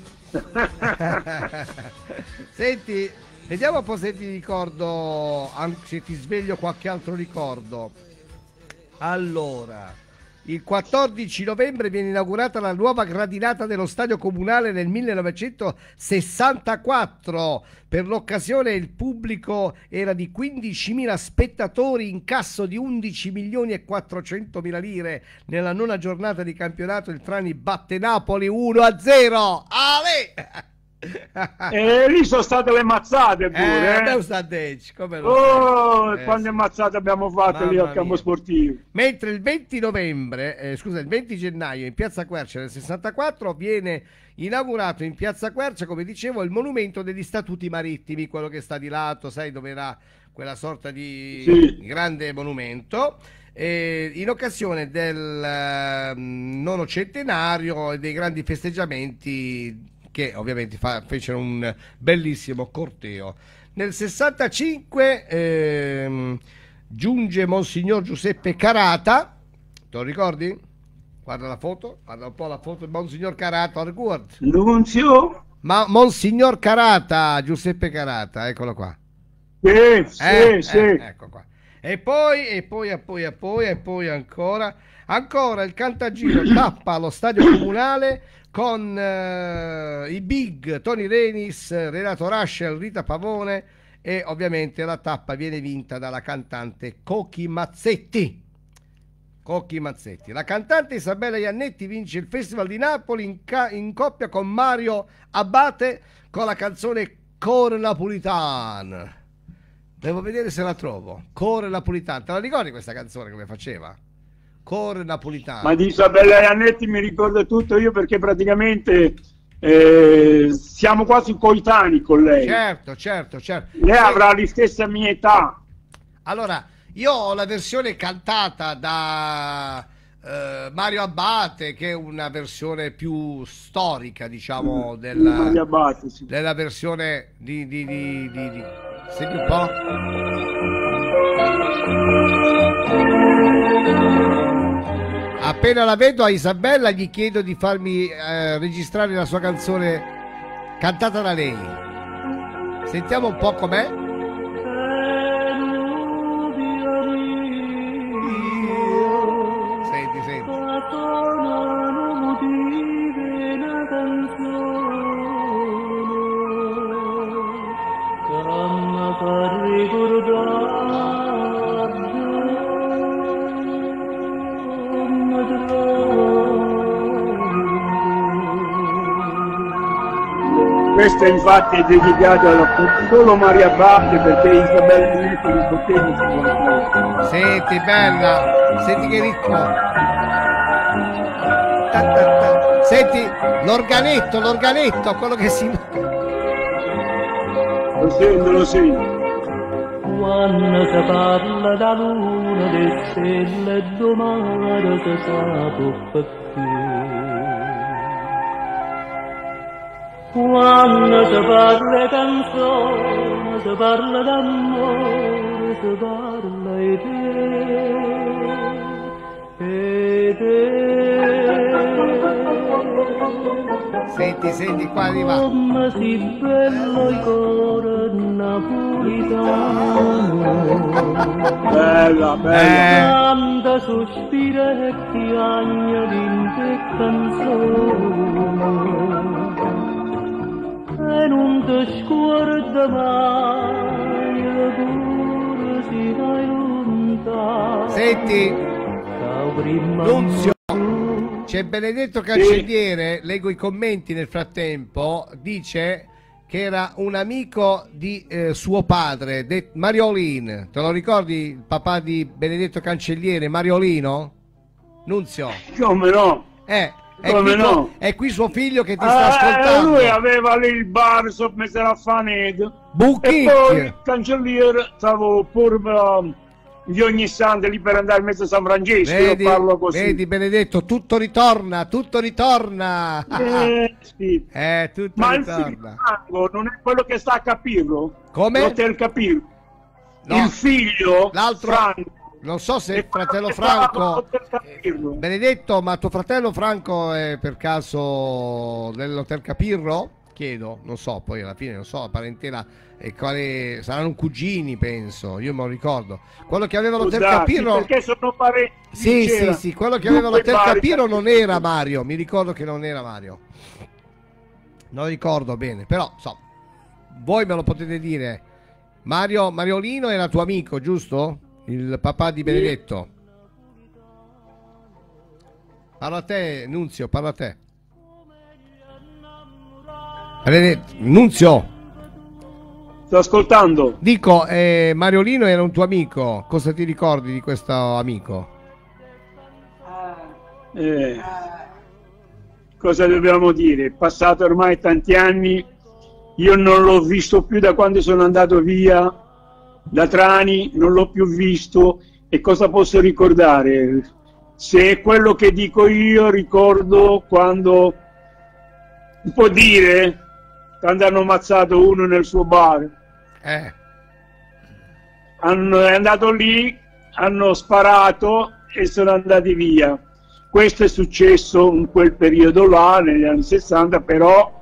Senti, vediamo un po' se ti ricordo, anche se ti sveglio qualche altro ricordo. Allora, il quattordici novembre viene inaugurata la nuova gradinata dello stadio comunale nel millenovecentosessantaquattro. Per l'occasione il pubblico era di quindicimila spettatori, incasso di undici milioni e quattrocentomila lire. Nella nona giornata di campionato il Trani batte Napoli uno a zero. Ale! E lì sono state le mazzate pure, Eh, eh. sta dec, come lo Oh, sai? Eh, quante sì. mazzate abbiamo fatto lì Mamma al campo mia. sportivo. Mentre il venti novembre, eh, scusa, il venti gennaio in Piazza Quercia nel sessantaquattro viene inaugurato in Piazza Quercia, come dicevo, il monumento degli statuti marittimi, quello che sta di lato, sai dove era quella sorta di Sì. grande monumento, eh, in occasione del eh, nono centenario e dei grandi festeggiamenti che ovviamente fa- fecero un bellissimo corteo. Nel sessantacinque ehm, giunge Monsignor Giuseppe Carata, te lo ricordi? Guarda la foto, guarda un po' la foto di Monsignor Carata, ricordi? Nunzio? Ma Monsignor Carata, Giuseppe Carata, eccolo qua. Sì, sì, Eh, sì. eh, ecco qua. E poi, e poi, e poi, e poi, e poi ancora, ancora il Cantagiro tappa allo stadio comunale con eh, i big Tony Renis, Renato Raschel, Rita Pavone e ovviamente la tappa viene vinta dalla cantante Cochi Mazzetti. Cochi Mazzetti. La cantante Isabella Iannetti vince il Festival di Napoli in, ca- in coppia con Mario Abbate con la canzone Core Napolitan. Devo vedere se la trovo. Core Napolitan. Te la ricordi questa canzone come faceva? Core Napolitan. Ma di Isabella Iannetti mi ricordo tutto io perché praticamente eh, siamo quasi coetanei con lei. Certo, certo, certo. Lei Sì. avrà la stessa mia età. Allora, io ho la versione cantata da eh, Mario Abbate, che è una versione più storica, diciamo, della, Mario Abbate, sì. della versione di... di, di, di, di... Senti un po'. Appena la vedo a Isabella gli chiedo di farmi eh, registrare la sua canzone cantata da lei. Sentiamo un po' com'è. Senti, senti. Questo infatti è dedicato alla- solo Maria Abbate perché Isabella Iannetti non poteva. Senti, bella. Senti che ritmo. Ta, ta, ta. Senti l'organetto, l'organetto, quello che si... Lo sento, lo sento. Quando si parla da luna, le stelle e domani si sa per più. Quando si parla canzone, si parla d'amore, si parla di te, e te. Senti, senti, qua arriva. Come si bello il cuore napolitano. Bella, bella. Eh, Canta, sospira e piagna vinte canzoni e non ti scorda mai pure si vai lontano. senti, Ciao, prima Nunzio, c'è Benedetto Cancelliere, leggo i commenti nel frattempo, dice che era un amico di eh, suo padre, de- Mariolin. Te lo ricordi il papà di Benedetto Cancelliere, Mariolino? Nunzio. Come no? Eh, è, Come qui, no? tuo- è qui suo figlio che ti sta Eh, ascoltando. lui aveva lì il bar sopra Serafaneto. E Buchicchio. poi il cancelliere stavo pure um, di ogni santo lì per andare in mezzo a San Francesco. Vedi, io parlo così. vedi Benedetto, tutto ritorna, tutto ritorna. Eh, sì. Eh, tutto Ma il ritorna. figlio Franco non è quello che sta a Capirlo? Come? L'hotel Capirlo. No. Il figlio L'altro, Franco. non so se è il quello fratello che sta Franco, all'Hotel Capirlo. Benedetto, ma tuo fratello Franco è per caso dell'Hotel Capirro? Chiedo, non so, poi alla fine non so, la parentela e quale saranno cugini, penso, io me lo ricordo. Quello che aveva l'Hotel Scusate, Capirro, perché sono parenti. sì, c'era sì, sì, quello che aveva due l'Hotel vari Capirro non Capirlo. era Mario, mi ricordo che non era Mario. Non ricordo bene, però so, voi me lo potete dire. Mario Mariolino era tuo amico, giusto? Il papà di Benedetto. Parla a te, Nunzio, parla a te. Benedetto, Nunzio, Sto ascoltando. dico, eh, Mariolino era un tuo amico. Cosa ti ricordi di questo amico? Eh, cosa dobbiamo dire? È passato ormai tanti anni, io non l'ho visto più da quando sono andato via da Trani, non l'ho più visto. E cosa posso ricordare? Se è quello che dico io, ricordo quando, si può dire, quando hanno ammazzato uno nel suo bar. Eh, Hanno, è andato lì, hanno sparato e sono andati via. Questo è successo in quel periodo là, negli anni sessanta, però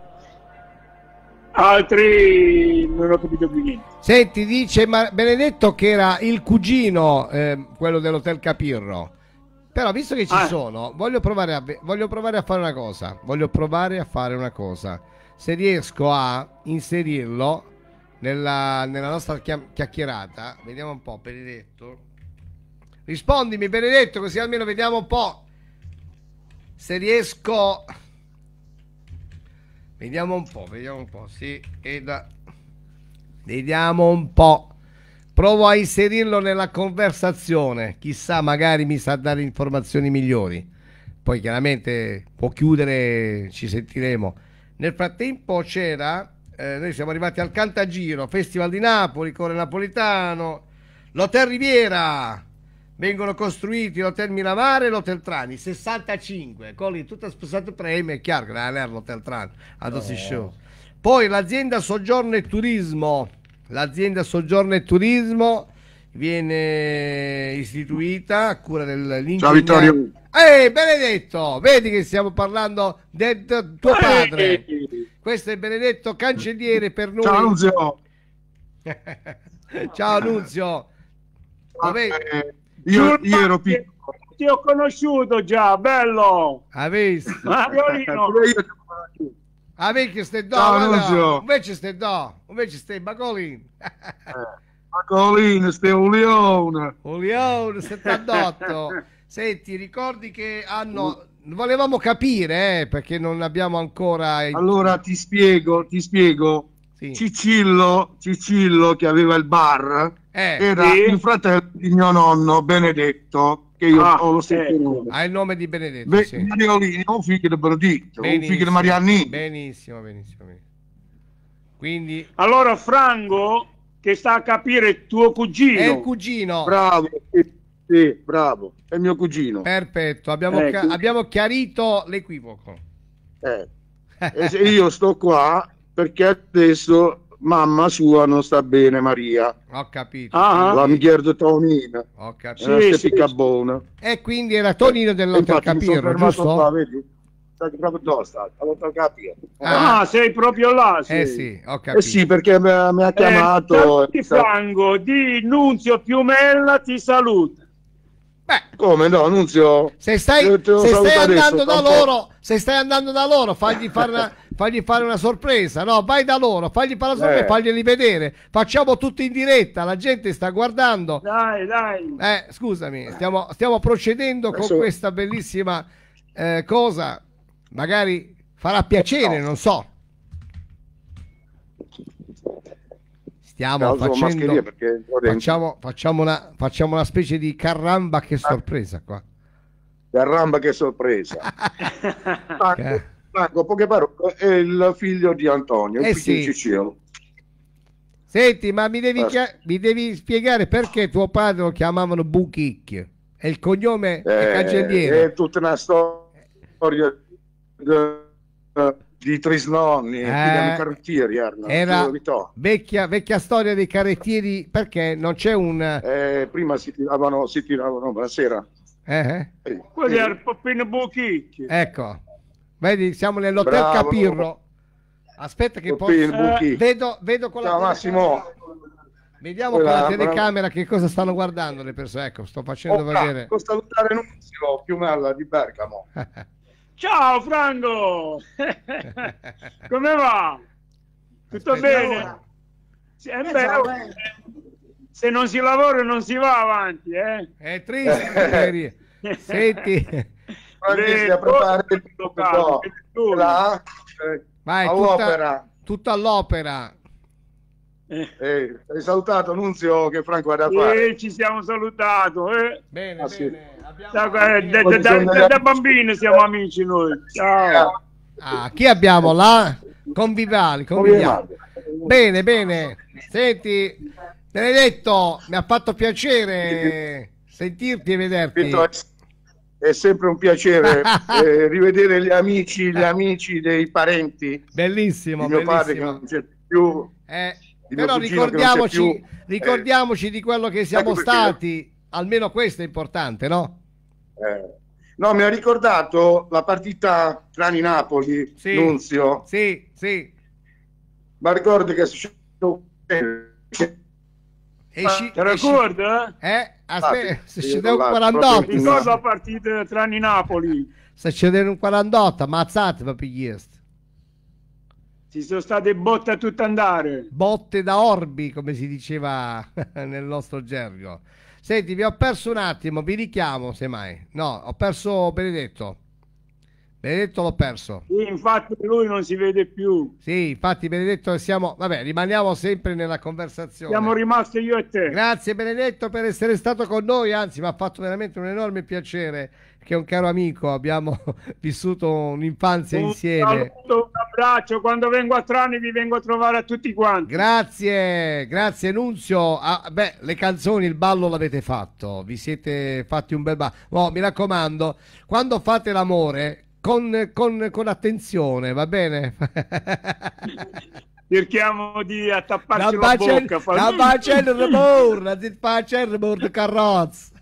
altri non ho capito più niente. senti, dice Ma- Benedetto che era il cugino, eh, quello dell'Hotel Capirro. Però visto che ci Ah. sono, voglio provare, a, voglio provare a fare una cosa. Voglio provare a fare una cosa. Se riesco a inserirlo nella, nella nostra chia- chiacchierata, vediamo un po', Benedetto. Rispondimi, Benedetto, così almeno vediamo un po'. Se riesco, vediamo un po', vediamo un po'. Sì, e da... vediamo un po'. Provo a inserirlo nella conversazione. Chissà, magari mi sa dare informazioni migliori. Poi chiaramente può chiudere, ci sentiremo. Nel frattempo c'era, eh, noi siamo arrivati al Cantagiro, Festival di Napoli, Core Napolitano, l'Hotel Riviera. Vengono costruiti l'Hotel Miramare e l'Hotel Trani, sessantacinque, con lì tutto sposato premio, è chiaro che non è l'Hotel Trani, adesso show. Poi l'azienda Soggiorno e Turismo, l'azienda Soggiorno e Turismo viene istituita a cura del Ciao Vittorio. Ehi Benedetto, vedi che stiamo parlando del del tuo padre. Eh, Questo è Benedetto, cancelliere per noi. Ciao Nunzio. Ciao Nunzio. Dove- Eh, io, io ero piccolo. Ti ho conosciuto già, bello. Ha visto? Mariolino. Pure io ti ho conosciuto. Ah, vecchio stai do, Ciao, guarda. Nunzio. Invece stai do, invece stai Bacolin. Ma Colino, stai un leone. Olione settantotto. Senti, ricordi che hanno volevamo capire, eh, perché non abbiamo ancora Allora ti spiego, ti spiego. sì. Cicillo, Cicillo che aveva il bar, Eh, era sì. il fratello di mio nonno Benedetto, che io Ah, ho lo stesso ecco. nome. ha il nome di Benedetto, Be- sì. Mariolini, un figlio di Benedetto, un Benissimo, figlio di Mariannini. benissimo, benissimo, benissimo. Quindi Allora Franco, che sta a capire tuo cugino. è il cugino. Bravo, sì, sì, bravo, è mio cugino. Perfetto, abbiamo, Ecco. ca- abbiamo chiarito l'equivoco. Eh. E se io sto qua perché adesso mamma sua non sta bene, Maria. Ho capito. Ah. La mi chiedo Tonina, Ho è capito. una Sì, steppica sì. buona. E quindi era Tonino dell'Hotel Infatti mi sono Capirro, fermato giusto? qua, vedi? Stai proprio dove stai? All'Hotel Capirro. Ah. Ah, sei proprio là. Eh sei. sì, ho capito. Eh sì, perché mi ha mi ha Eh, chiamato. saluti, Franco, di Nunzio Piumella ti saluta. Beh, Come no, Nunzio? se stai, Io te lo se saluto stai adesso, andando da tra un po'. loro, se stai andando da loro, fagli fare una, fagli fare una sorpresa, no? Vai da loro, fagli fare una sorpresa, Eh. faglieli vedere. Facciamo tutto in diretta, la gente sta guardando. Dai, dai. Eh, scusami, stiamo, stiamo procedendo con Adesso- questa bellissima eh, cosa. Magari farà piacere, non so. Stiamo Alzo la mascherina facendo, perché entro dentro. facciamo, facciamo, una, facciamo una specie di caramba che sorpresa qua. Caramba, che sorpresa. Franco, Franco, poche parole, è il figlio di Antonio, il Eh figlio di sì. Cicillo. Senti, ma mi devi, chia- mi devi spiegare perché tuo padre lo chiamavano Buchicchio e il cognome è Eh, Cancelliero. è tutta una storia di, di trisnonni, Eh, eh, carrettieri erano, Era te lo dico. vecchia, vecchia storia dei carrettieri, perché non c'è un... Eh, prima si tiravano, si tiravano la sera. eh, eh? Eh, Quello era eh, il Poppino Buchicchi. Ecco, vedi, siamo nell'hotel Bravo. Capirro. Aspetta che poi... Poppino Buchi. Vedo, vedo con la Ciao Massimo. Vediamo con la Quella- telecamera che cosa stanno guardando le persone. Ecco, sto facendo Oh, vedere. Posso salutare Nunzio Piumella di Bergamo. Ciao Franco! Come va? Tutto Aspetta. bene? Sì, è vero, se non si lavora non si va avanti, eh? È triste. ieri. Senti, Franchi, Le stia preparando cose il locali, tutto. che tu- Là, eh, vai, all'opera. tutta, tutta all'opera. Eh, Eh, hai salutato Nunzio che Franco ha da fare. sì, ci siamo salutati, eh? Bene, Ah, sì. bene. Abbiamo... Da, eh, da, Oggi da- sono da- delle- da bambini siamo amici noi. Ciao. Ah, chi abbiamo là? Convivali, conviviamo. Bene, bene. Senti, Benedetto, mi ha fatto piacere sentirti e vederti. Vito, è, è sempre un piacere eh, rivedere gli amici, gli amici dei parenti Bellissimo, di mio padre che bellissimo. non c'è più. Eh, di mio però cugino che non c'è ricordiamoci, più. ricordiamoci di quello che siamo ecco perché- stati. Almeno questo è importante, no? Eh, no, mi ha ricordato la partita Trani-Napoli, Sì. Nunzio, Sì, sì. ma ricordi che è successo Esci, Te ricordi, eh? Eh, aspetta, Ah, se sì, ci io deve un là, quarantotto, proprio in- Ricordo la partita tra Napoli. se ci deve un quarantotto, ammazzate per piglieste. Ci sono state botte a tutto andare. Botte da orbi, come si diceva nel nostro gergo. Senti, vi ho perso un attimo, vi richiamo semmai. No, ho perso Benedetto. Benedetto l'ho perso. Sì, infatti lui non si vede più. Sì, infatti Benedetto siamo... Vabbè, rimaniamo sempre nella conversazione. Siamo rimasti io e te. Grazie Benedetto per essere stato con noi, anzi mi ha fatto veramente un enorme piacere, che è un caro amico, abbiamo vissuto un'infanzia Un insieme. saluto, un abbraccio. Quando vengo a Trani vi vengo a trovare a tutti quanti. Grazie, grazie Nunzio. Ah, beh, le canzoni, il ballo l'avete fatto, vi siete fatti un bel ballo. Oh, mi raccomando, quando fate l'amore, con, con, con attenzione, va bene? Cerchiamo di attapparci Non la faccia bocca. fa- non faccia il rumore, non si faccia il rumore di carrozza.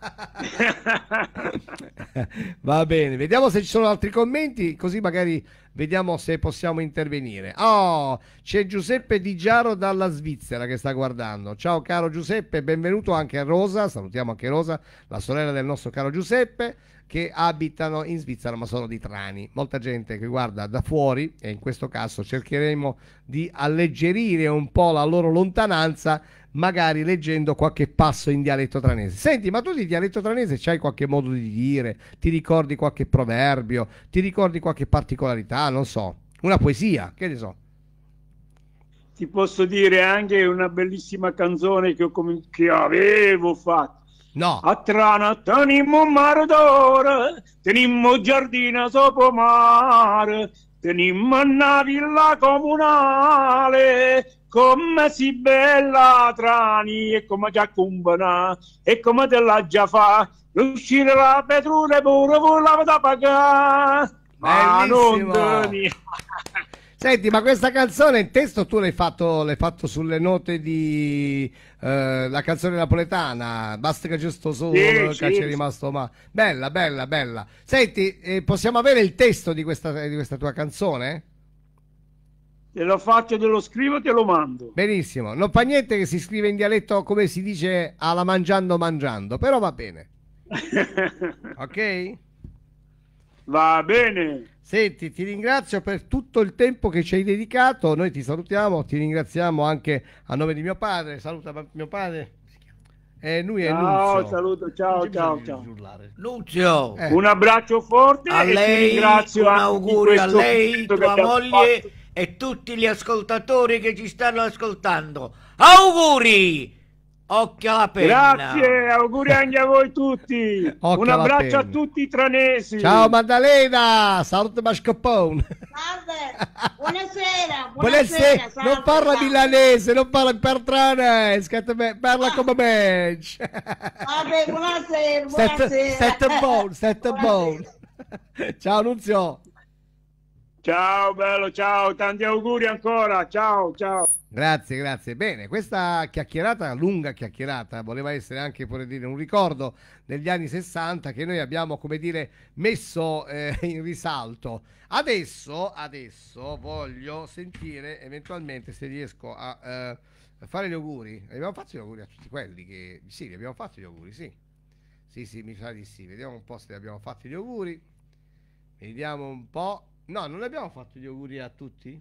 Va bene, vediamo se ci sono altri commenti, così magari vediamo se possiamo intervenire. Oh, c'è Giuseppe Di Giaro dalla Svizzera che sta guardando. Ciao caro Giuseppe, benvenuto anche a Rosa, salutiamo anche Rosa, la sorella del nostro caro Giuseppe, che abitano in Svizzera ma sono di Trani. Molta gente che guarda da fuori e in questo caso cercheremo di alleggerire un po' la loro lontananza, magari leggendo qualche passo in dialetto tranese. Senti, ma tu di dialetto tranese c'hai qualche modo di dire? Ti ricordi qualche proverbio? Ti ricordi qualche particolarità? Non so, una poesia, che ne so. Ti posso dire anche una bellissima canzone che, ho com- che avevo fatto. No, A Trana tenimmo un mare d'oro, tenimmo giardina sopra mare, tenimmo una villa comunale, come si bella Trani e come già cumbana e come te la già fa, uscire la petrone pure volava da pagare, ma non Bellissimo. te ne- senti, ma questa canzone, il testo tu l'hai fatto, l'hai fatto sulle note di eh, la canzone napoletana, basta che c'è sto solo, Sì, che sì, c'è sì. rimasto ma. Bella, bella, bella. Senti, eh, possiamo avere il testo di questa, di questa tua canzone? Te lo faccio, te lo scrivo, te lo mando. Benissimo, non fa niente che si scrive in dialetto, come si dice, alla mangiando mangiando, però va bene, ok? Va bene. Senti, ti ringrazio per tutto il tempo che ci hai dedicato, noi ti salutiamo, ti ringraziamo anche a nome di mio padre, saluta mio padre, e lui è Ciao, Nunzio. saluto, ciao, ciao, ciao. Nunzio, Eh. Un abbraccio forte a e ti lei, ringrazio un anche di augurio a questo lei, momento che tua abbiamo moglie fatto. e tutti gli ascoltatori che ci stanno ascoltando. Auguri! Occhio alla penna. Grazie, auguri anche a voi tutti. Occhio Un alla abbraccio a penna. tutti i tranesi. Ciao Maddalena, salute Mascopone. Salve, buonasera, buonasera. Buonasera, salve, non parla salve. milanese, non parla per tranese, che me- parla come me. Vabbè, buonasera, Sette, buonasera. sette buon, sette buon. Buonasera. Ciao Nunzio. Ciao bello, ciao, tanti auguri ancora. Ciao, ciao. Grazie, grazie. Bene, questa chiacchierata, lunga chiacchierata, voleva essere anche, vorrei dire, un ricordo degli anni sessanta che noi abbiamo, come dire, messo eh, in risalto. Adesso, adesso voglio sentire eventualmente se riesco a eh, fare gli auguri. Abbiamo fatto gli auguri a tutti quelli che... Sì, li abbiamo fatti gli auguri, sì. Sì, sì, mi sa di sì. Vediamo un po' se li abbiamo fatti gli auguri. Vediamo un po'. No, non abbiamo fatto gli auguri a tutti?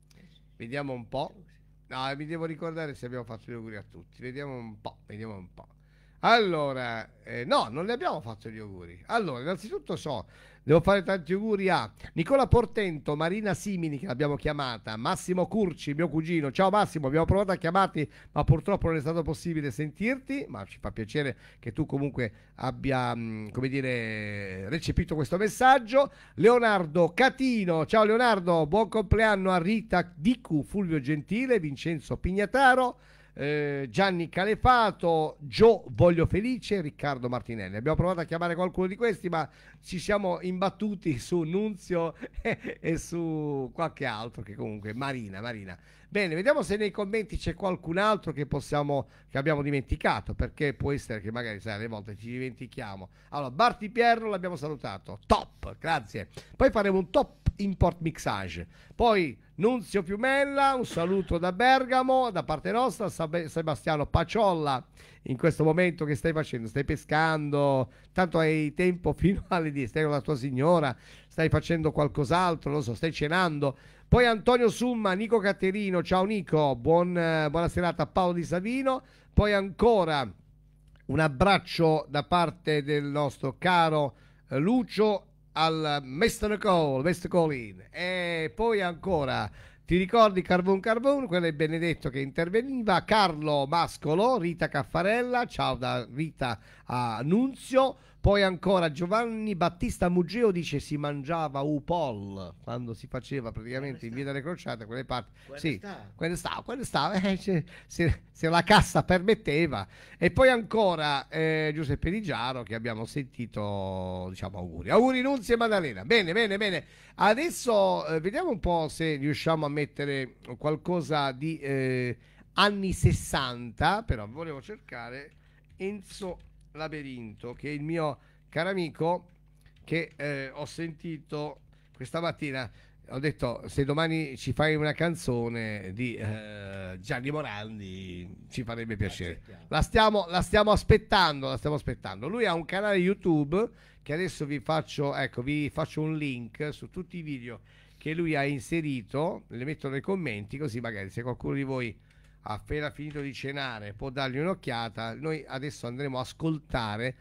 Vediamo un po'. No, mi devo ricordare se abbiamo fatto gli auguri a tutti. Vediamo un po', vediamo un po'. Allora, eh, no, non ne abbiamo fatto gli auguri. Allora, innanzitutto so, devo fare tanti auguri a Nicola Portento, Marina Simini, che l'abbiamo chiamata, Massimo Curci, mio cugino. Ciao Massimo, abbiamo provato a chiamarti, ma purtroppo non è stato possibile sentirti, ma ci fa piacere che tu comunque abbia, mh, come dire, recepito questo messaggio. Leonardo Catino, ciao Leonardo, buon compleanno a Rita Dicu, Fulvio Gentile, Vincenzo Pignataro, Eh, Gianni Calefato, Gio Voglio Felice, Riccardo Martinelli. Abbiamo provato a chiamare qualcuno di questi, ma ci siamo imbattuti su Nunzio e, e su qualche altro, che comunque Marina, Marina. Bene, vediamo se nei commenti c'è qualcun altro che possiamo, che abbiamo dimenticato, perché può essere che magari, sai, alle volte ci dimentichiamo. Allora, Barti Pierro l'abbiamo salutato, top, grazie. Poi faremo un top import mixage. Poi Nunzio Piumella, un saluto da Bergamo, da parte nostra. Sab- Sebastiano Paciolla, in questo momento che stai facendo? Stai pescando? Tanto hai tempo fino alle dieci, stai con la tua signora, stai facendo qualcos'altro, non so, stai cenando. Poi Antonio Summa, Nico Caterino, ciao Nico, buon, eh, buona serata a Paolo Di Savino. Poi ancora un abbraccio da parte del nostro caro eh, Lucio al mister Cole, mister Colin. E poi ancora, ti ricordi Carbon Carbon, quello è Benedetto che interveniva, Carlo Mascolo, Rita Caffarella, ciao da Rita a Nunzio. Poi ancora Giovanni Battista Mugeo dice si mangiava Upol quando si faceva praticamente in via delle Crociate quelle parti. Quando sì, stava? quando stava, quando stava eh, se, se, se la cassa permetteva. E poi ancora eh, Giuseppe Di Giaro che abbiamo sentito, diciamo, auguri. Auguri Nunzio e Maddalena. Bene, bene, bene. Adesso eh, vediamo un po' se riusciamo a mettere qualcosa di eh, anni sessanta, però volevo cercare Enzo Labirinto, che è il mio caro amico che eh, ho sentito questa mattina. Ho detto se domani ci fai una canzone di eh, Gianni Morandi ci farebbe piacere. La stiamo, la stiamo aspettando, la stiamo aspettando. Lui ha un canale YouTube che adesso vi faccio, ecco, vi faccio un link su tutti i video che lui ha inserito, le metto nei commenti così magari se qualcuno di voi ha appena finito di cenare può dargli un'occhiata. Noi adesso andremo a ascoltare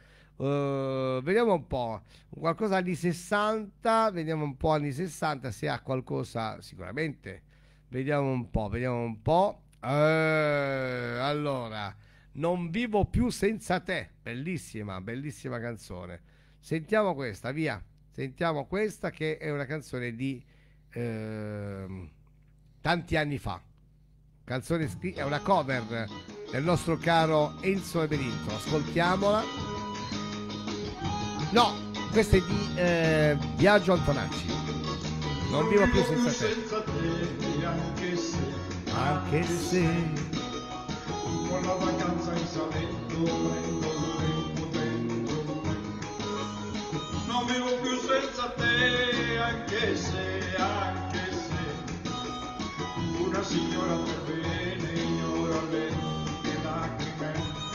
uh, vediamo un po' qualcosa anni sessanta, vediamo un po' anni sessanta se ha qualcosa, sicuramente. Vediamo un po', vediamo un po'. Uh, allora, Non vivo più senza te, bellissima, bellissima canzone. Sentiamo questa, via. Sentiamo questa che è una canzone di uh, tanti anni fa. Canzone scritta, è una cover del nostro caro Enzo Labirinto. Ascoltiamola. No, questa è di eh, Biagio Antonacci. Non vivo più senza te. Anche se, Anche se con la vacanza in Salento prendo il tempo dentro me. Non vivo più senza te, anche se, anche se una signora per bene ignora le mie lacrime.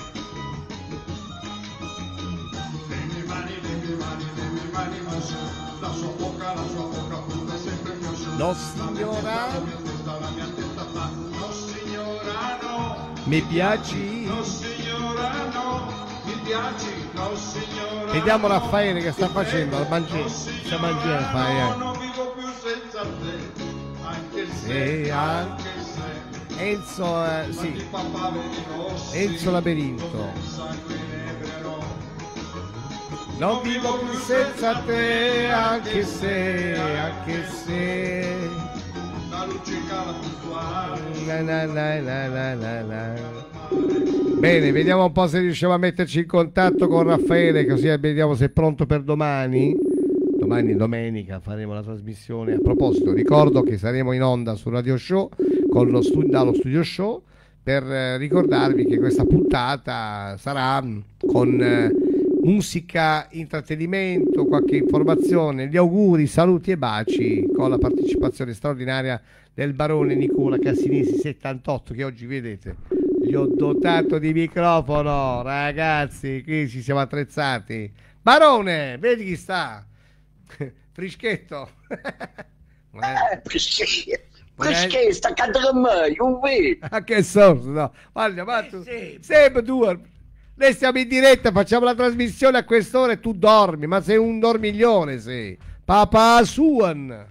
Le mie mani, le mie mani, le mie mani, ma su, la sua bocca, la sua bocca punta sempre più su. No, La mia signora. testa, la mia testa, la mia testa fa, no signora no. mi piaci. No signora no, mi piaci, no signora. Vediamo no, Raffaele che sta facendo, la mangi- no, sta signora, mangiando, fai, eh. no, non vivo più senza te, anche se, Sì, anche se, Enzo, eh, sì, Quanti papaveri rossi, Enzo Labirinto. con sangue inebriano. Non vivo più senza te, anche se, anche se. La luce cala puntuale. Na, na, na, na, na, na, na. Bene, vediamo un po' se riusciamo a metterci in contatto con Raffaele, così vediamo se è pronto per domani. Domani domenica faremo la trasmissione. A proposito, ricordo che saremo in onda su Radio Show con lo stu- dallo Studio Show per eh, ricordarvi che questa puntata sarà con eh, musica, intrattenimento, qualche informazione, gli auguri, saluti e baci con la partecipazione straordinaria del barone Nicola Cassinesi settantotto, che oggi vedete gli ho dotato di microfono, ragazzi, qui ci siamo attrezzati. Barone, vedi chi sta? Frischetto. Eh, perché? Perché sta cadendo me? Io vedo. Ah, che sorso, no. Guarda, ma tu, sì. sempre tu, noi stiamo in diretta, facciamo la trasmissione a quest'ora e tu dormi, ma sei un dormiglione, sei. Papa Suon.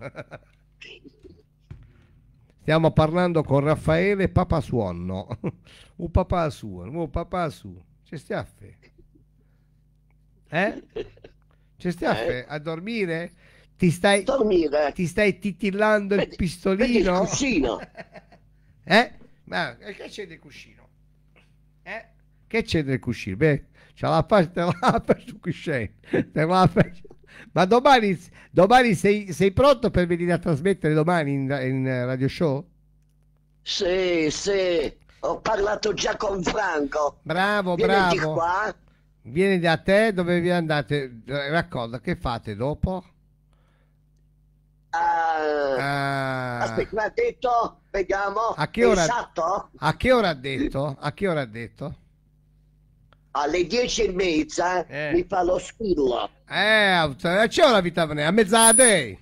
Stiamo parlando con Raffaele Papasuonno. Un papà suo, un papà suo. Ci stiaffe? Eh? Ci stiaffe a dormire? Ti stai, Dormire. ti stai titillando il Vedi- Vedi il pistolino? cuscino. Eh? Ma e che c'è del cuscino? Eh? Che c'è del cuscino? Beh, c'ha la faccia, te la faccia sul cuscino. Te la faccia. Ma domani, domani sei, sei pronto per venire a trasmettere domani in, in Radio Show? Sì, sì. Ho parlato già con Franco. Bravo, Vieni di bravo. qua. Vieni da te, dove vi andate? Eh, Racconta, che fate dopo? Ah, Ah, aspetta, mi ha detto, vediamo. A che ora- Esatto. a che ora ha detto? A che ora ha detto? Alle dieci e mezza Eh. mi fa lo spillo. Eh, c'è una vita a mezz'ate.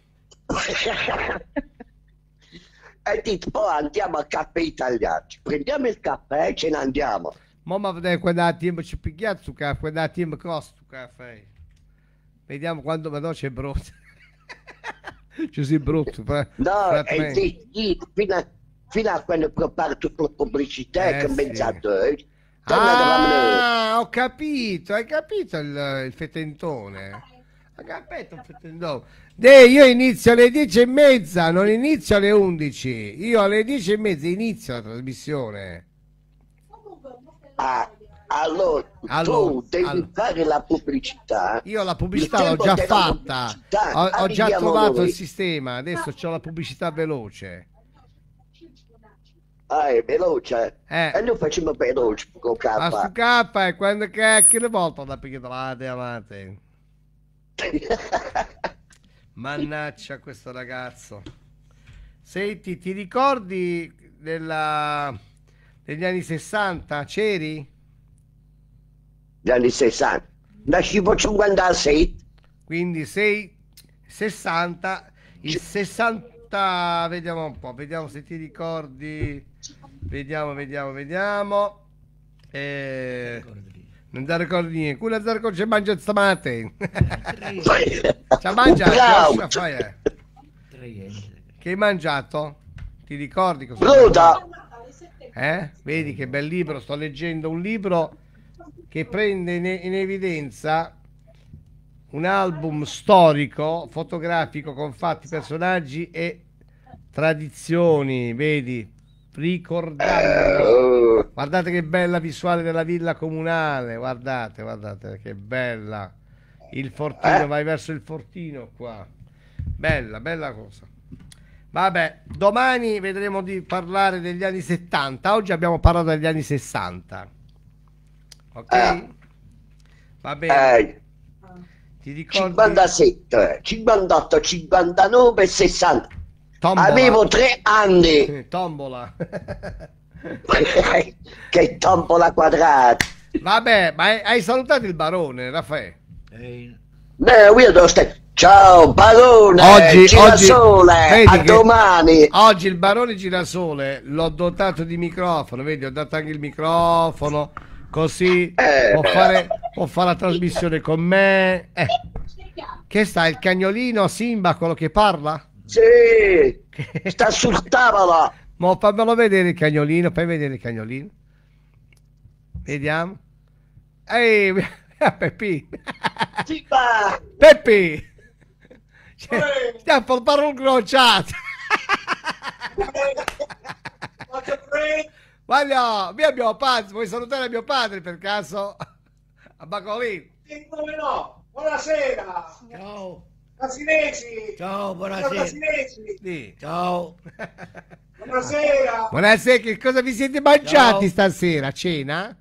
E detto, poi andiamo al caffè italiano. Ci prendiamo il caffè e ce ne andiamo. Mamma vedere quando tempo ci pigliato su caffè, quando tempo costa su caffè. Vediamo quando vedo c'è brutto. Ci si brutto. fra- No, fra e me. detto, fino a, fino a quando preparo tutta la pubblicità Eh, che sì. mezz'ate. Torniamo Ah, ho capito, hai capito il, il fetentone. Hai capito il fetentone. Deh, io inizio alle dieci e mezza, non inizio alle undici. Io alle dieci e mezza inizio la trasmissione. Ah, allora, Allora, tu devi allora. fare la pubblicità. Io la pubblicità Il l'ho tempo già della fatta. pubblicità, Ho, ho già arriviamo trovato noi. il sistema. Adesso c'ho la pubblicità veloce. Ah, è veloce. Eh. E noi facciamo veloce con Ma su K. K e quando cacchio le volta da pigliare avanti. Mannaggia questo ragazzo. Senti, ti ricordi della, degli anni sessanta? C'eri? Gli anni sessanta. Nascivo cinquantasei. Quindi sei sessanta, il sessanta, vediamo un po', vediamo se ti ricordi. Vediamo, vediamo, vediamo. Eh, non ti ricordi niente. Quello da ricordi c'è mangia stamate. C'ha mangiato? Bravo. Cosa fai, eh? Che hai mangiato? Ti ricordi cosa? Bruta. Eh? Vedi che bel libro, sto leggendo un libro che prende in, in evidenza un album storico, fotografico con fatti, personaggi e tradizioni, vedi? Ricordando. Eh, Guardate che bella visuale della villa comunale, guardate, guardate che bella. Il fortino, Eh? vai verso il fortino qua. Bella, bella cosa. Vabbè, domani vedremo di parlare degli anni settanta. Oggi abbiamo parlato degli anni sessanta. Ok? Eh. Va bene. eh, Ti ricordi? cinquantasette, cinquantotto, cinquantanove, sessanta. Tombola. Avevo tre anni. Eh, Tombola. Che tombola quadrata. Vabbè, ma hai, hai salutato il barone, Raffaele? No, io devo stare. Ciao barone, Oggi, girasole, oggi, vedi a che domani. oggi il barone Girasole l'ho dotato di microfono, vedi, ho dato anche il microfono, così Eh. può fare, può fare la trasmissione con me. Eh. Che sta, il cagnolino Simba, quello che parla? Sì, sta sul tavolo. Mo fammelo vedere il cagnolino, fai vedere il cagnolino. Vediamo. Ehi, Peppi. Si fa. Peppi. Cioè, stiamo per fare un crociato. Guarda, mio mio padre, vuoi salutare mio padre per caso? A Bacolino. Sì, come no? Buonasera. Ciao. Casinesi. Ciao, buonasera. Casinesi. Sì. Ciao. Buonasera. Buonasera, che cosa vi siete mangiati Ciao. stasera? Cena?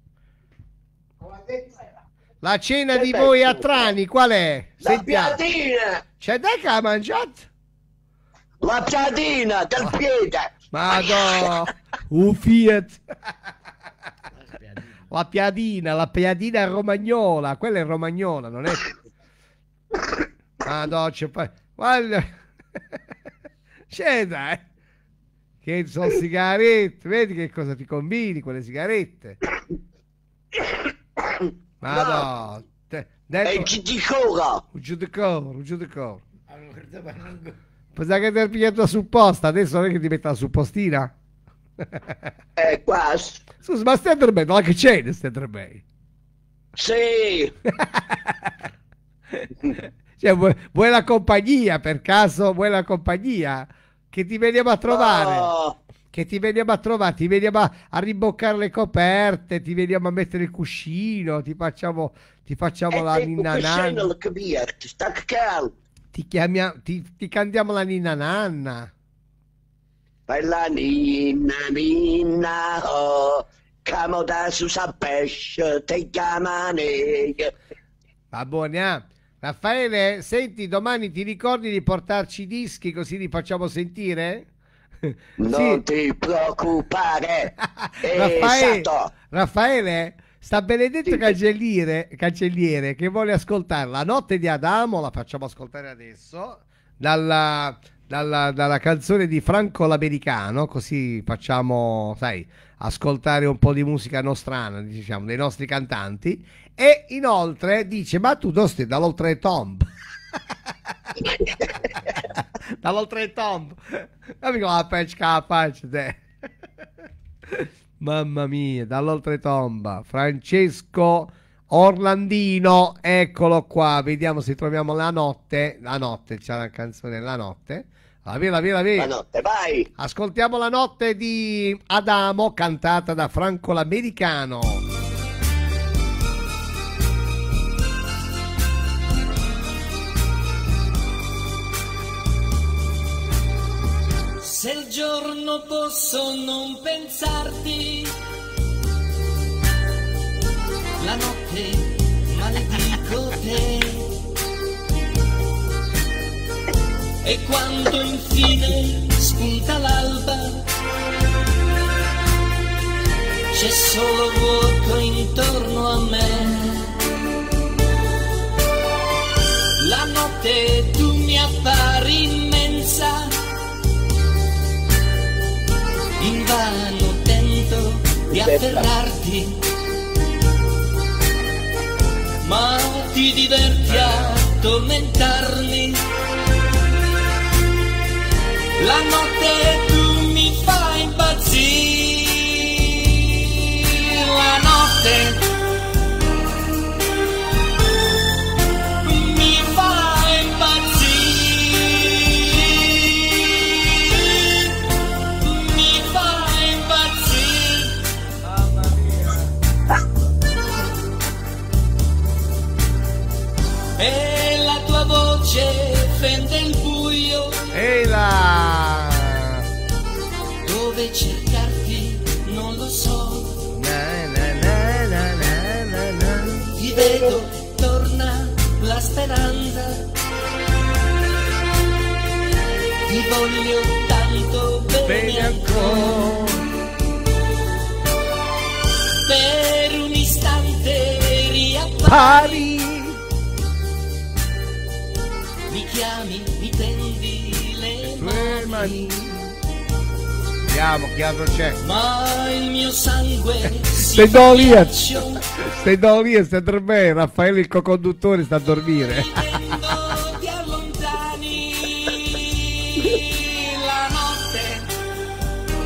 La cena di Che voi bello. a Trani qual è? La Sentiamo. piadina. C'è te che ha mangiato? La piadina del piede. Madò, un Fiat. La piadina, la piadina romagnola, quella è romagnola, non è? Madò, c'è poi... Guarda, c'è dai. Che sono sigarette, vedi che cosa ti combini quelle sigarette? Madò, te, E detto, chi ti cura? un giù di coro, un giù di coro. Pensate che ti hai pigliato sul posto, adesso non è che ti metta la suppostina? Eh, qua. Scusa, ma stai dormendo? Ma che c'è? Stai dormendo? Sì. Cioè, vuoi, vuoi la compagnia, per caso? Vuoi la compagnia? Che ti veniamo a trovare? Oh, Che ti veniamo a trovare? Ti veniamo a, a rimboccare le coperte, ti veniamo a mettere il cuscino, ti facciamo, ti facciamo la e ninna questo nanna. il cabier, sta calmo. Ti, chiamiamo, ti, ti cantiamo la ninna nanna. Fai la ninna, ninna, oh, camo da su sa pesce, te chiamane. Va buone, eh? Raffaele, senti, domani ti ricordi di portarci i dischi così li facciamo sentire? Non ti preoccupare. Raffaele, Esatto. Raffaele, sta Benedetto Sì. Cancelliere, Cancelliere che vuole ascoltare La notte di Adamo, la facciamo ascoltare adesso, dalla, dalla, dalla canzone di Franco l'Americano, così facciamo, sai, ascoltare un po' di musica nostrana, diciamo, dei nostri cantanti, e inoltre dice, ma tu dove stai? Dall'oltretomb. Dall'oltretomb. Amico, la pesca la faccia, te. Mamma mia, dall'oltretomba. Francesco Orlandino, eccolo qua. Vediamo se troviamo la notte. La notte, c'è la canzone La notte. La via, la via, la via. La notte, vai. Ascoltiamo La notte di Adamo, cantata da Franco l'Americano. Se il giorno posso non pensarti, la notte maledico te. E quando infine spunta l'alba, c'è solo vuoto intorno a me. La notte tu mi appari immensa, invano tento di afferrarti, ma ti diverti a tormentarmi. La notte tu mi fai impazzire, la notte mi fa impazzire, mi fa impazzire. E la tua voce fende il buio, Ehi là! dove cercarti non lo so. Na, na, na, na, na, na, na. Ti vedo, torna la speranza. Ti voglio tanto bene Bene ancora. ancora. Per un istante riappari, Pari. mi chiami, mi tendi le Tue mani, mani. Vediamo che altro c'è. ma il mio sangue si Stai fa lì, ghiaccio. stai da lì, stai a dormire. Raffaele il co-conduttore sta a dormire. Intendo ti allontani, la notte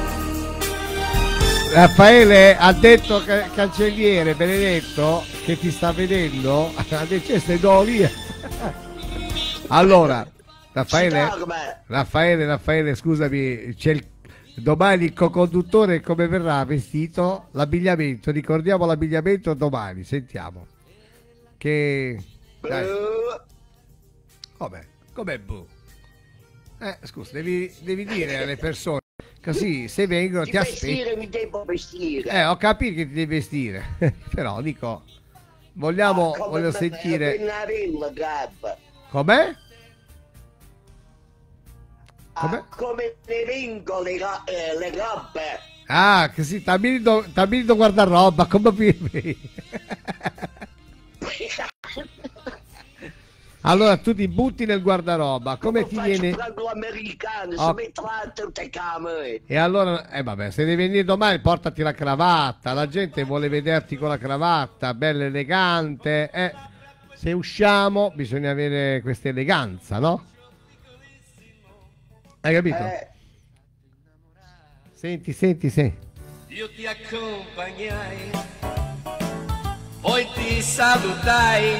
Raffaele ha detto ca- cancelliere Benedetto che ti sta vedendo, ha detto stai do lì. Allora Raffaele, Raffaele, Raffaele, scusami, c'è il, domani il co-conduttore come verrà vestito, l'abbigliamento, ricordiamo l'abbigliamento domani, sentiamo. Che dai. Vabbè, com'è bu? Eh, scusa, devi, devi dire alle persone, così se vengono ti, ti aspetti. Mi devo vestire. Eh, ho capito che ti devi vestire, però dico, vogliamo, ah, voglio sentire. Com'è? Ah, come le vengo le, ro- eh, le robe. Ah, così, t'abbino guardaroba, come mi... Allora tu ti butti nel guardaroba, come, come ti viene? Americano, oh. si tutte camere. E allora, eh vabbè, se devi venire domani portati la cravatta, la gente vuole vederti con la cravatta, bella elegante, eh. Se usciamo bisogna avere questa eleganza, no? Hai capito? Eh. Senti, senti, senti. Io ti accompagnai, poi ti salutai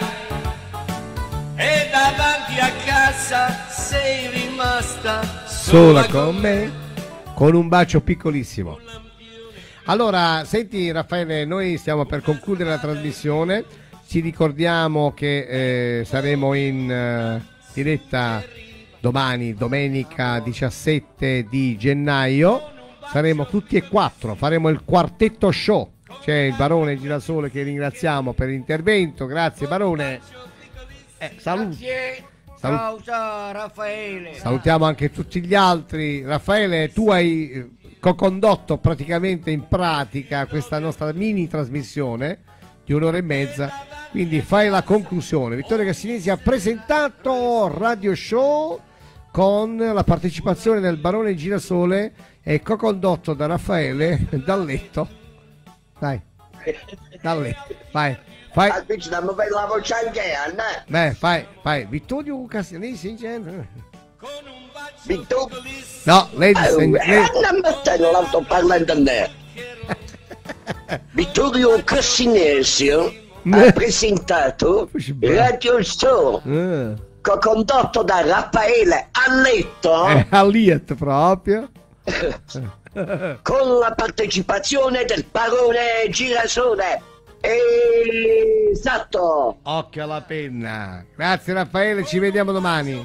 e davanti a casa sei rimasta sola con me, con un bacio piccolissimo. Allora, senti Raffaele, noi stiamo per concludere la trasmissione, ci ricordiamo che eh, saremo in eh, diretta domani, domenica diciassette di gennaio, saremo tutti e quattro, faremo il quartetto show, c'è il Barone Girasole che ringraziamo per l'intervento, grazie Barone. Eh, saluti. Salut- ciao, ciao Raffaele. Salutiamo anche tutti gli altri. Raffaele, tu hai co-condotto praticamente in pratica questa nostra mini trasmissione di un'ora e mezza, quindi fai la conclusione. Vittorio Cassinesi ha presentato Radio Show con la partecipazione del Barone Girasole e co-condotto da Raffaele dal letto. Dai, dal letto, vai. Fai. Beh, fai, fai. Vittorio Cassinesi. Vittorio. No, ladies and gentlemen. Non sto parlando a me. Vittorio Cassinesi ha presentato Radio Show eh. co-condotto da Raffaele Alletto. Eh, Alliet proprio. Con la partecipazione del Barone Girasole. Esatto. Occhio alla penna. Grazie Raffaele, ci vediamo domani.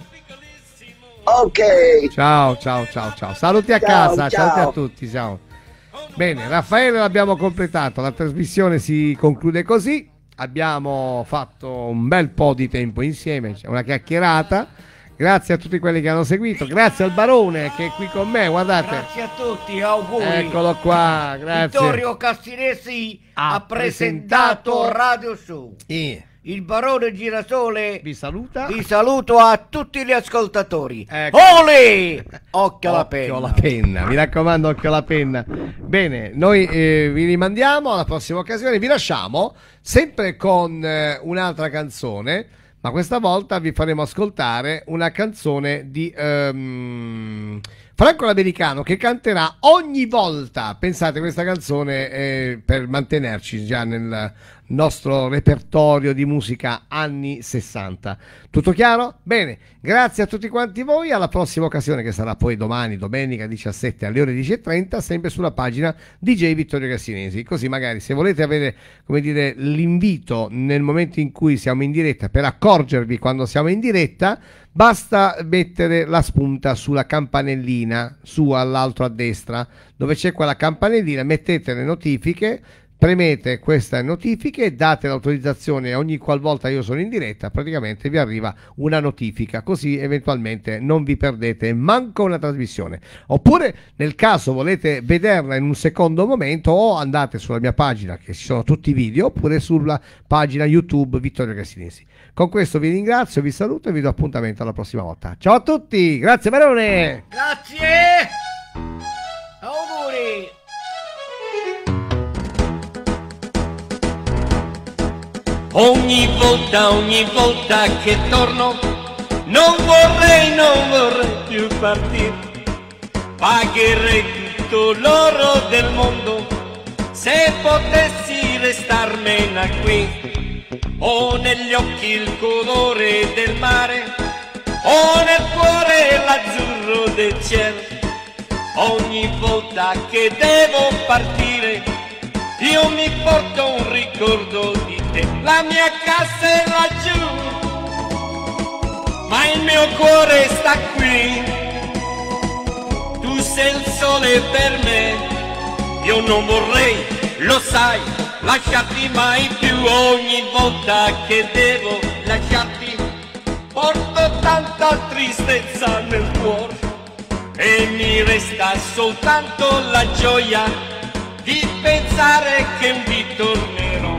Ok. Ciao, ciao, ciao, ciao. Saluti a ciao, casa, ciao. saluti a tutti, ciao. Bene, Raffaele l'abbiamo completato, la trasmissione si conclude così. Abbiamo fatto un bel po' di tempo insieme, c'è una chiacchierata. Grazie a tutti quelli che hanno seguito, grazie al Barone che è qui con me, guardate. Grazie a tutti, auguri. Eccolo qua, grazie. Vittorio Cassinesi ha, ha presentato, presentato Radio Show. E il Barone Girasole vi saluta. Vi saluto a tutti gli ascoltatori. Ecco. Ole! Occhio alla penna. Occhio alla penna, mi raccomando, occhio alla penna. Bene, noi eh, vi rimandiamo alla prossima occasione, vi lasciamo sempre con eh, un'altra canzone. Ma questa volta vi faremo ascoltare una canzone di um, Franco l'Americano che canterà ogni volta. Pensate, questa canzone è per mantenerci già nel nostro repertorio di musica anni sessanta. Tutto chiaro? Bene, grazie a tutti quanti voi, alla prossima occasione che sarà poi domani, domenica diciassette alle ore dieci e trenta, sempre sulla pagina D J Vittorio Cassinesi. Così magari se volete avere, come dire, l'invito nel momento in cui siamo in diretta, per accorgervi quando siamo in diretta, basta mettere la spunta sulla campanellina, su all'alto a destra, dove c'è quella campanellina, mettete le notifiche, premete queste notifiche e date l'autorizzazione ogni qualvolta io sono in diretta, praticamente vi arriva una notifica, così eventualmente non vi perdete manco una trasmissione. Oppure nel caso volete vederla in un secondo momento, o andate sulla mia pagina che ci sono tutti i video, oppure sulla pagina YouTube Vittorio Cassinesi. Con questo vi ringrazio, vi saluto e vi do appuntamento alla prossima volta. Ciao a tutti, grazie Barone. Grazie, auguri. Ogni volta, ogni volta che torno, non vorrei, non vorrei più partire. Pagherei tutto l'oro del mondo Se potessi restarmene qui, ho negli occhi il colore del mare, ho nel cuore l'azzurro del cielo. Ogni volta che devo partire, io mi porto un ricordo di te. La mia casa è laggiù, ma il mio cuore sta qui. Tu sei il sole per me, io non vorrei, lo sai, lasciarti mai più. Ogni volta che devo lasciarti, porto tanta tristezza nel cuore e mi resta soltanto la gioia di pensare che un dì tornerò.